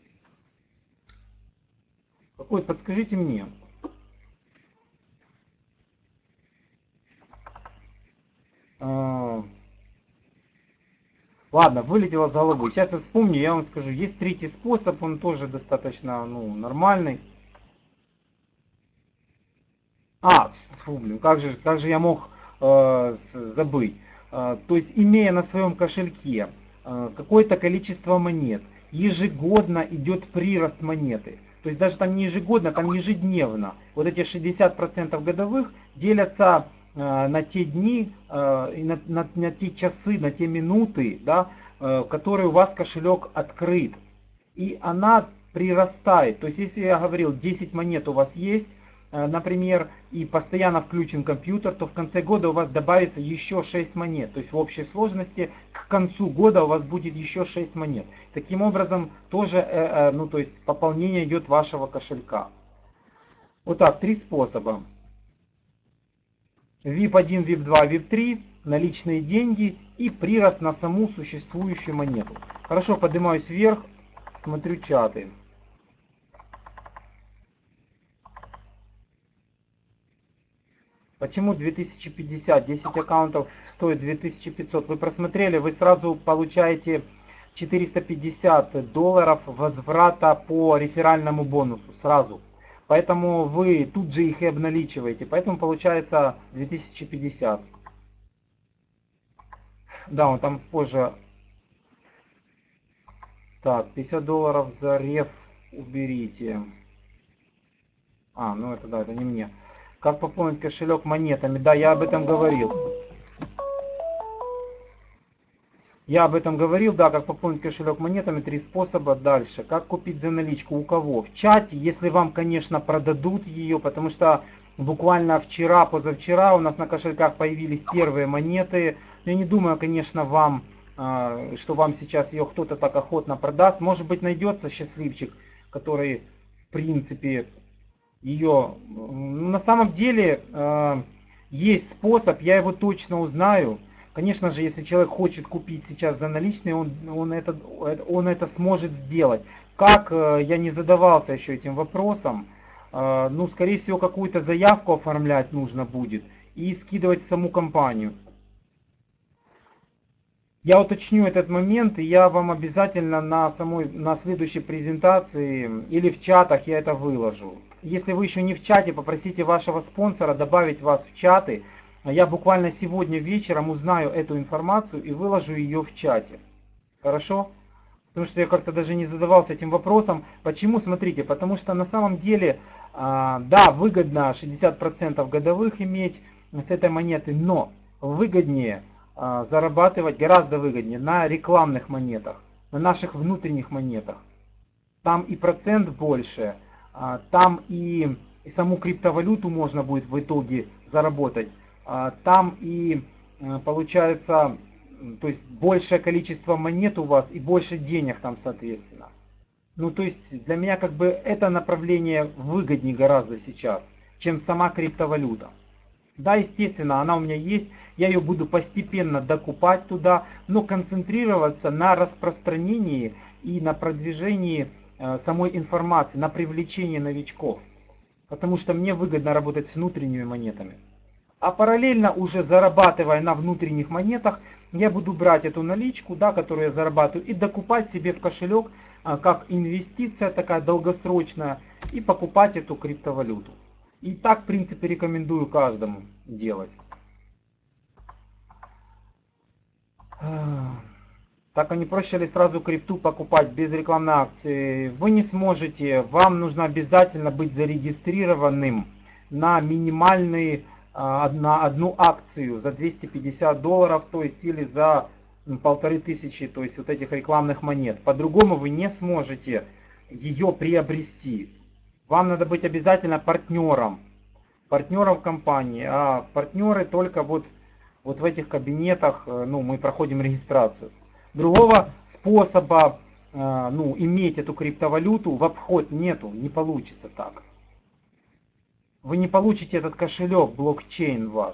Какой, подскажите мне. Ладно, вылетело из головы. Сейчас я вспомню, я вам скажу. Есть третий способ, он тоже достаточно, ну, нормальный. А, фу, блин, как же, как же я мог э, забыть. Э, то есть, имея на своем кошельке э, какое-то количество монет, ежегодно идет прирост монеты. То есть, даже там не ежегодно, там ежедневно. Вот эти шестьдесят процентов годовых делятся э, на те дни, э, и на, на, на те часы, на те минуты, да, э, которые у вас кошелек открыт. И она прирастает. То есть, если я говорил, десять монет у вас есть, например, и постоянно включен компьютер, то в конце года у вас добавится еще шесть монет. То есть в общей сложности к концу года у вас будет еще шесть монет. Таким образом тоже э, э, ну, то есть пополнение идет вашего кошелька. Вот так, три способа. вип один, вип два, вип три, наличные деньги и прирост на саму существующую монету. Хорошо, поднимаюсь вверх, смотрю чаты. Почему две тысячи пятьдесят? десять аккаунтов стоит две тысячи пятьсот. Вы просмотрели, вы сразу получаете четыреста пятьдесят долларов возврата по реферальному бонусу. Сразу. Поэтому вы тут же их и обналичиваете. Поэтому получается две тысячи пятьдесят. Да, он там позже. Так, пятьдесят долларов за реф уберите. А, ну это да, это не мне. Как пополнить кошелек монетами? Да, я об этом говорил. Я об этом говорил, да, как пополнить кошелек монетами, три способа. Дальше, как купить за наличку, у кого? В чате, если вам, конечно, продадут ее, потому что буквально вчера, позавчера у нас на кошельках появились первые монеты. Я не думаю, конечно, вам, что вам сейчас ее кто-то так охотно продаст. Может быть, найдется счастливчик, который, в принципе, ее, на самом деле, э, есть способ, я его точно узнаю. Конечно же, если человек хочет купить сейчас за наличные, он, он, это, он это сможет сделать. Как, э, я не задавался еще этим вопросом. Э, ну, скорее всего, какую-то заявку оформлять нужно будет и скидывать в саму компанию. Я уточню этот момент, и я вам обязательно на самой, на следующей презентации или в чатах я это выложу. Если вы еще не в чате, попросите вашего спонсора добавить вас в чаты. Я буквально сегодня вечером узнаю эту информацию и выложу ее в чате. Хорошо? Потому что я как-то даже не задавался этим вопросом. Почему? Смотрите, потому что на самом деле, да, выгодно шестьдесят процентов годовых иметь с этой монеты, но выгоднее зарабатывать, гораздо выгоднее на рекламных монетах, на наших внутренних монетах. Там и процент больше, там и, и саму криптовалюту можно будет в итоге заработать. там и получается, то есть большее количество монет у вас и больше денег там соответственно. Ну то есть для меня как бы это направление выгоднее гораздо сейчас, чем сама криптовалюта. Да, естественно, она у меня есть, я ее буду постепенно докупать туда, но концентрироваться на распространении и на продвижении э, самой информации, на привлечении новичков. Потому что мне выгодно работать с внутренними монетами. А параллельно, уже зарабатывая на внутренних монетах, я буду брать эту наличку, да, которую я зарабатываю, и докупать себе в кошелек, э, как инвестиция такая долгосрочная, и покупать эту криптовалюту. И так, в принципе, рекомендую каждому делать. Так, а не проще ли сразу крипту покупать без рекламной акции? Вы не сможете. Вам нужно обязательно быть зарегистрированным на минимальный, на одну акцию за двести пятьдесят долларов, то есть или за полторы тысячи, то есть вот этих рекламных монет. По-другому вы не сможете ее приобрести. Вам надо быть обязательно партнером. Партнером компании, а партнеры только вот, вот в этих кабинетах, ну, мы проходим регистрацию. Другого способа, ну, иметь эту криптовалюту в обход нету, не получится так. Вы не получите этот кошелек, блокчейн ваш.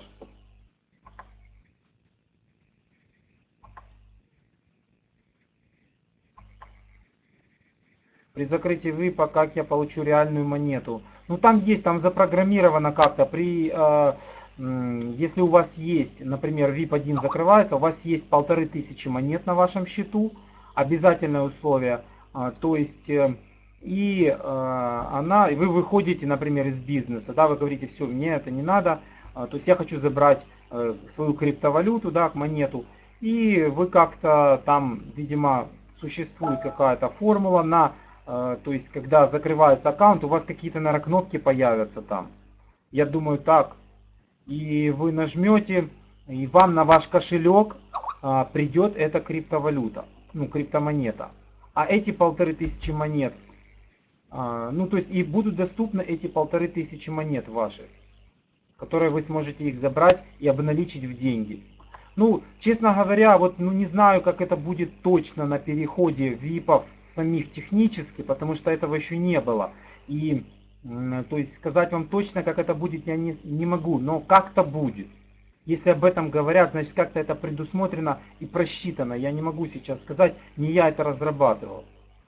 При закрытии випа, как я получу реальную монету? Ну там есть, там запрограммировано как-то. При, э, э, если у вас есть, например, вип один закрывается, у вас есть полторы тысячи монет на вашем счету, обязательное условие. Э, то есть, э, и э, она, и вы выходите, например, из бизнеса, да, вы говорите, все, мне это не надо, э, то есть я хочу забрать э, свою криптовалюту, да, монету, и вы как-то там, видимо, существует какая-то формула на, э, то есть когда закрывается аккаунт, у вас какие-то, наверное, кнопки появятся там. Я думаю так. И вы нажмете, и вам на ваш кошелек э, придет эта криптовалюта, ну криптомонета. А эти полторы тысячи монет, э, ну то есть и будут доступны эти полторы тысячи монет ваши, которые вы сможете их забрать и обналичить в деньги. Ну, честно говоря, вот ну не знаю, как это будет точно на переходе випов самих технически, потому что этого еще не было. И то есть сказать вам точно, как это будет, я не, не могу, но как-то будет. Если об этом говорят, значит как-то это предусмотрено и просчитано. Я не могу сейчас сказать, не я это разрабатывал.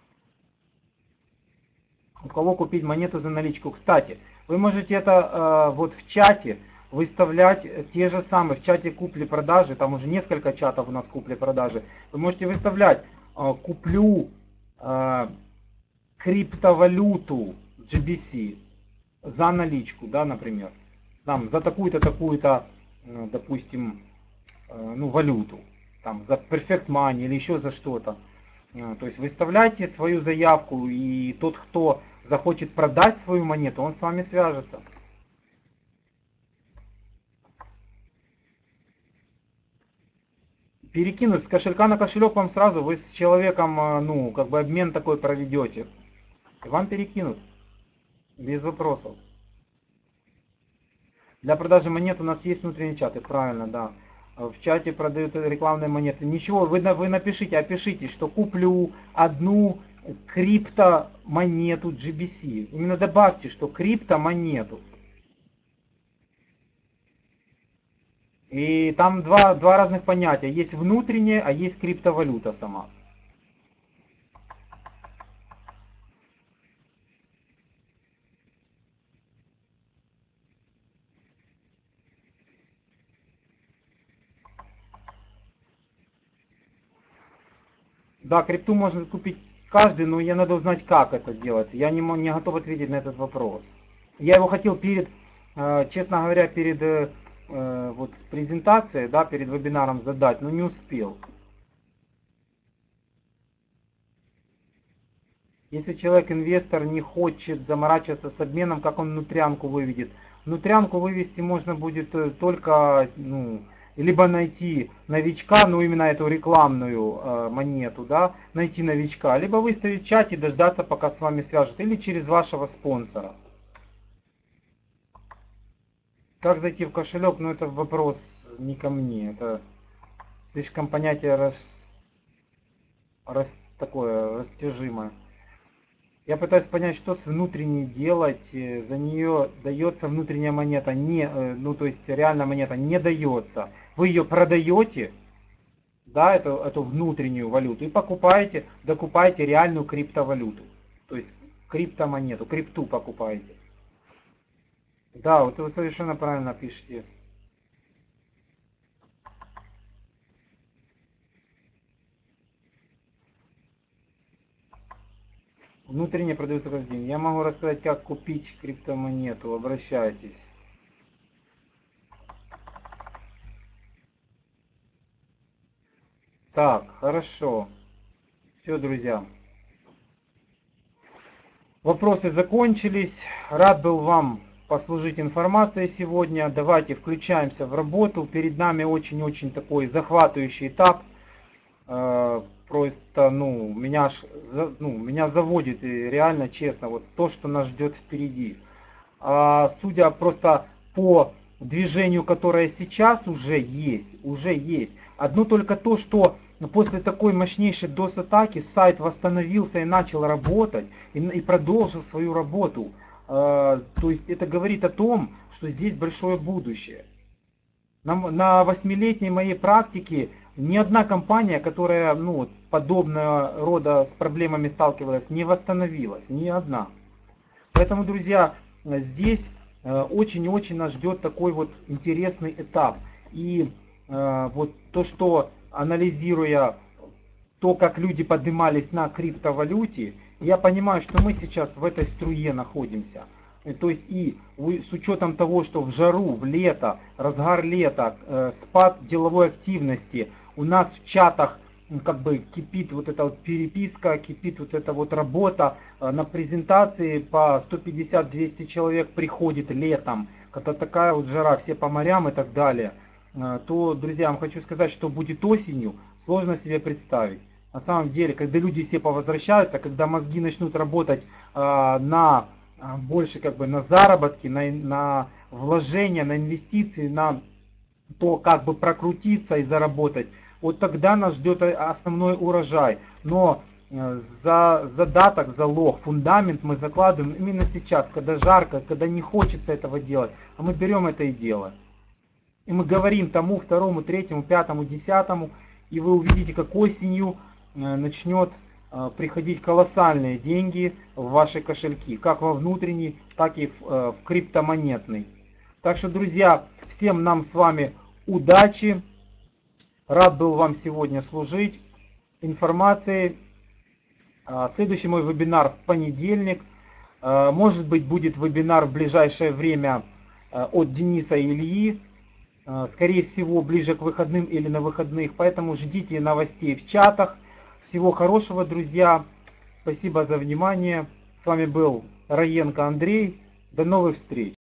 У кого купить монету за наличку? Кстати, вы можете это э, вот в чате выставлять те же самые, в чате купли-продажи, там уже несколько чатов у нас купли-продажи, вы можете выставлять э, куплю э, криптовалюту джи би си за наличку, да, например, там за такую-то, такую-то, э, допустим, э, ну, валюту, там за Perfect Money или еще за что-то. То есть выставляйте свою заявку, и тот, кто захочет продать свою монету, он с вами свяжется. Перекинуть с кошелька на кошелек вам сразу, вы с человеком, ну, как бы обмен такой проведете. И вам перекинут. Без вопросов. Для продажи монет у нас есть внутренние чаты, правильно, да. В чате продают рекламные монеты. Ничего, вы, вы напишите, опишите, что куплю одну криптомонету джи би си. Именно добавьте, что криптомонету. И там два, два разных понятия. Есть внутренняя, а есть криптовалюта сама. Да, крипту можно купить каждый, но я надо узнать, как это делается. Я не, не готов ответить на этот вопрос. Я его хотел перед, честно говоря, перед вот, презентацией, да, перед вебинаром задать, но не успел. Если человек-инвестор не хочет заморачиваться с обменом, как он внутрянку выведет? Внутрянку вывести можно будет только, ну, либо найти новичка, ну именно эту рекламную э, монету, да, найти новичка, либо выставить в чате и дождаться, пока с вами свяжут, или через вашего спонсора. Как зайти в кошелек? Ну, это вопрос не ко мне. Это слишком понятие рас... Рас... такое растяжимое. Я пытаюсь понять, что с внутренней делать. За нее дается внутренняя монета, не, ну то есть реальная монета не дается. Вы ее продаете, да, эту, эту внутреннюю валюту, и покупаете, докупаете реальную криптовалюту. То есть криптомонету, крипту покупаете. Да, вот вы совершенно правильно пишете. Внутренне продается каждый день. Я могу рассказать, как купить криптомонету. Обращайтесь. Так, хорошо. Все, друзья. Вопросы закончились. Рад был вам послужить информацией сегодня. Давайте включаемся в работу. Перед нами очень-очень такой захватывающий этап. Просто, ну, меня, ну, меня заводит, и реально, честно, вот то, что нас ждет впереди. А судя просто по движению, которое сейчас уже есть, уже есть. Одно только то, что после такой мощнейшей дос-атаки сайт восстановился и начал работать, и, и продолжил свою работу. А, то есть это говорит о том, что здесь большое будущее. На, на восьмилетней моей практике ни одна компания, которая ну, подобного рода с проблемами сталкивалась, не восстановилась. Ни одна. Поэтому, друзья, здесь очень-очень нас ждет такой вот интересный этап. И э, вот то, что анализируя то, как люди поднимались на криптовалюте, я понимаю, что мы сейчас в этой струе находимся. То есть и с учетом того, что в жару, в лето, разгар лета, э, спад деловой активности, у нас в чатах как бы кипит вот эта вот переписка, кипит вот эта вот работа. На презентации по сто пятьдесят - двести человек приходит летом, когда такая вот жара, все по морям и так далее. То, друзья, вам хочу сказать, что будет осенью, сложно себе представить. На самом деле, когда люди все повозвращаются, когда мозги начнут работать на больше как бы на заработки, на, на вложения, на инвестиции, на то, как бы прокрутиться и заработать, вот тогда нас ждет основной урожай. Но за задаток, залог, фундамент мы закладываем именно сейчас, когда жарко, когда не хочется этого делать, а мы берем это и делаем. И мы говорим тому, второму, третьему, пятому, десятому, и вы увидите, как осенью начнет приходить колоссальные деньги в ваши кошельки, как во внутренний, так и в, в криптомонетный. Так что, друзья, всем нам с вами удачи. Рад был вам сегодня служить информацией. Следующий мой вебинар в понедельник. Может быть, будет вебинар в ближайшее время от Дениса и Ильи. Скорее всего, ближе к выходным или на выходных. Поэтому ждите новостей в чатах. Всего хорошего, друзья. Спасибо за внимание. С вами был Раенко Андрей. До новых встреч.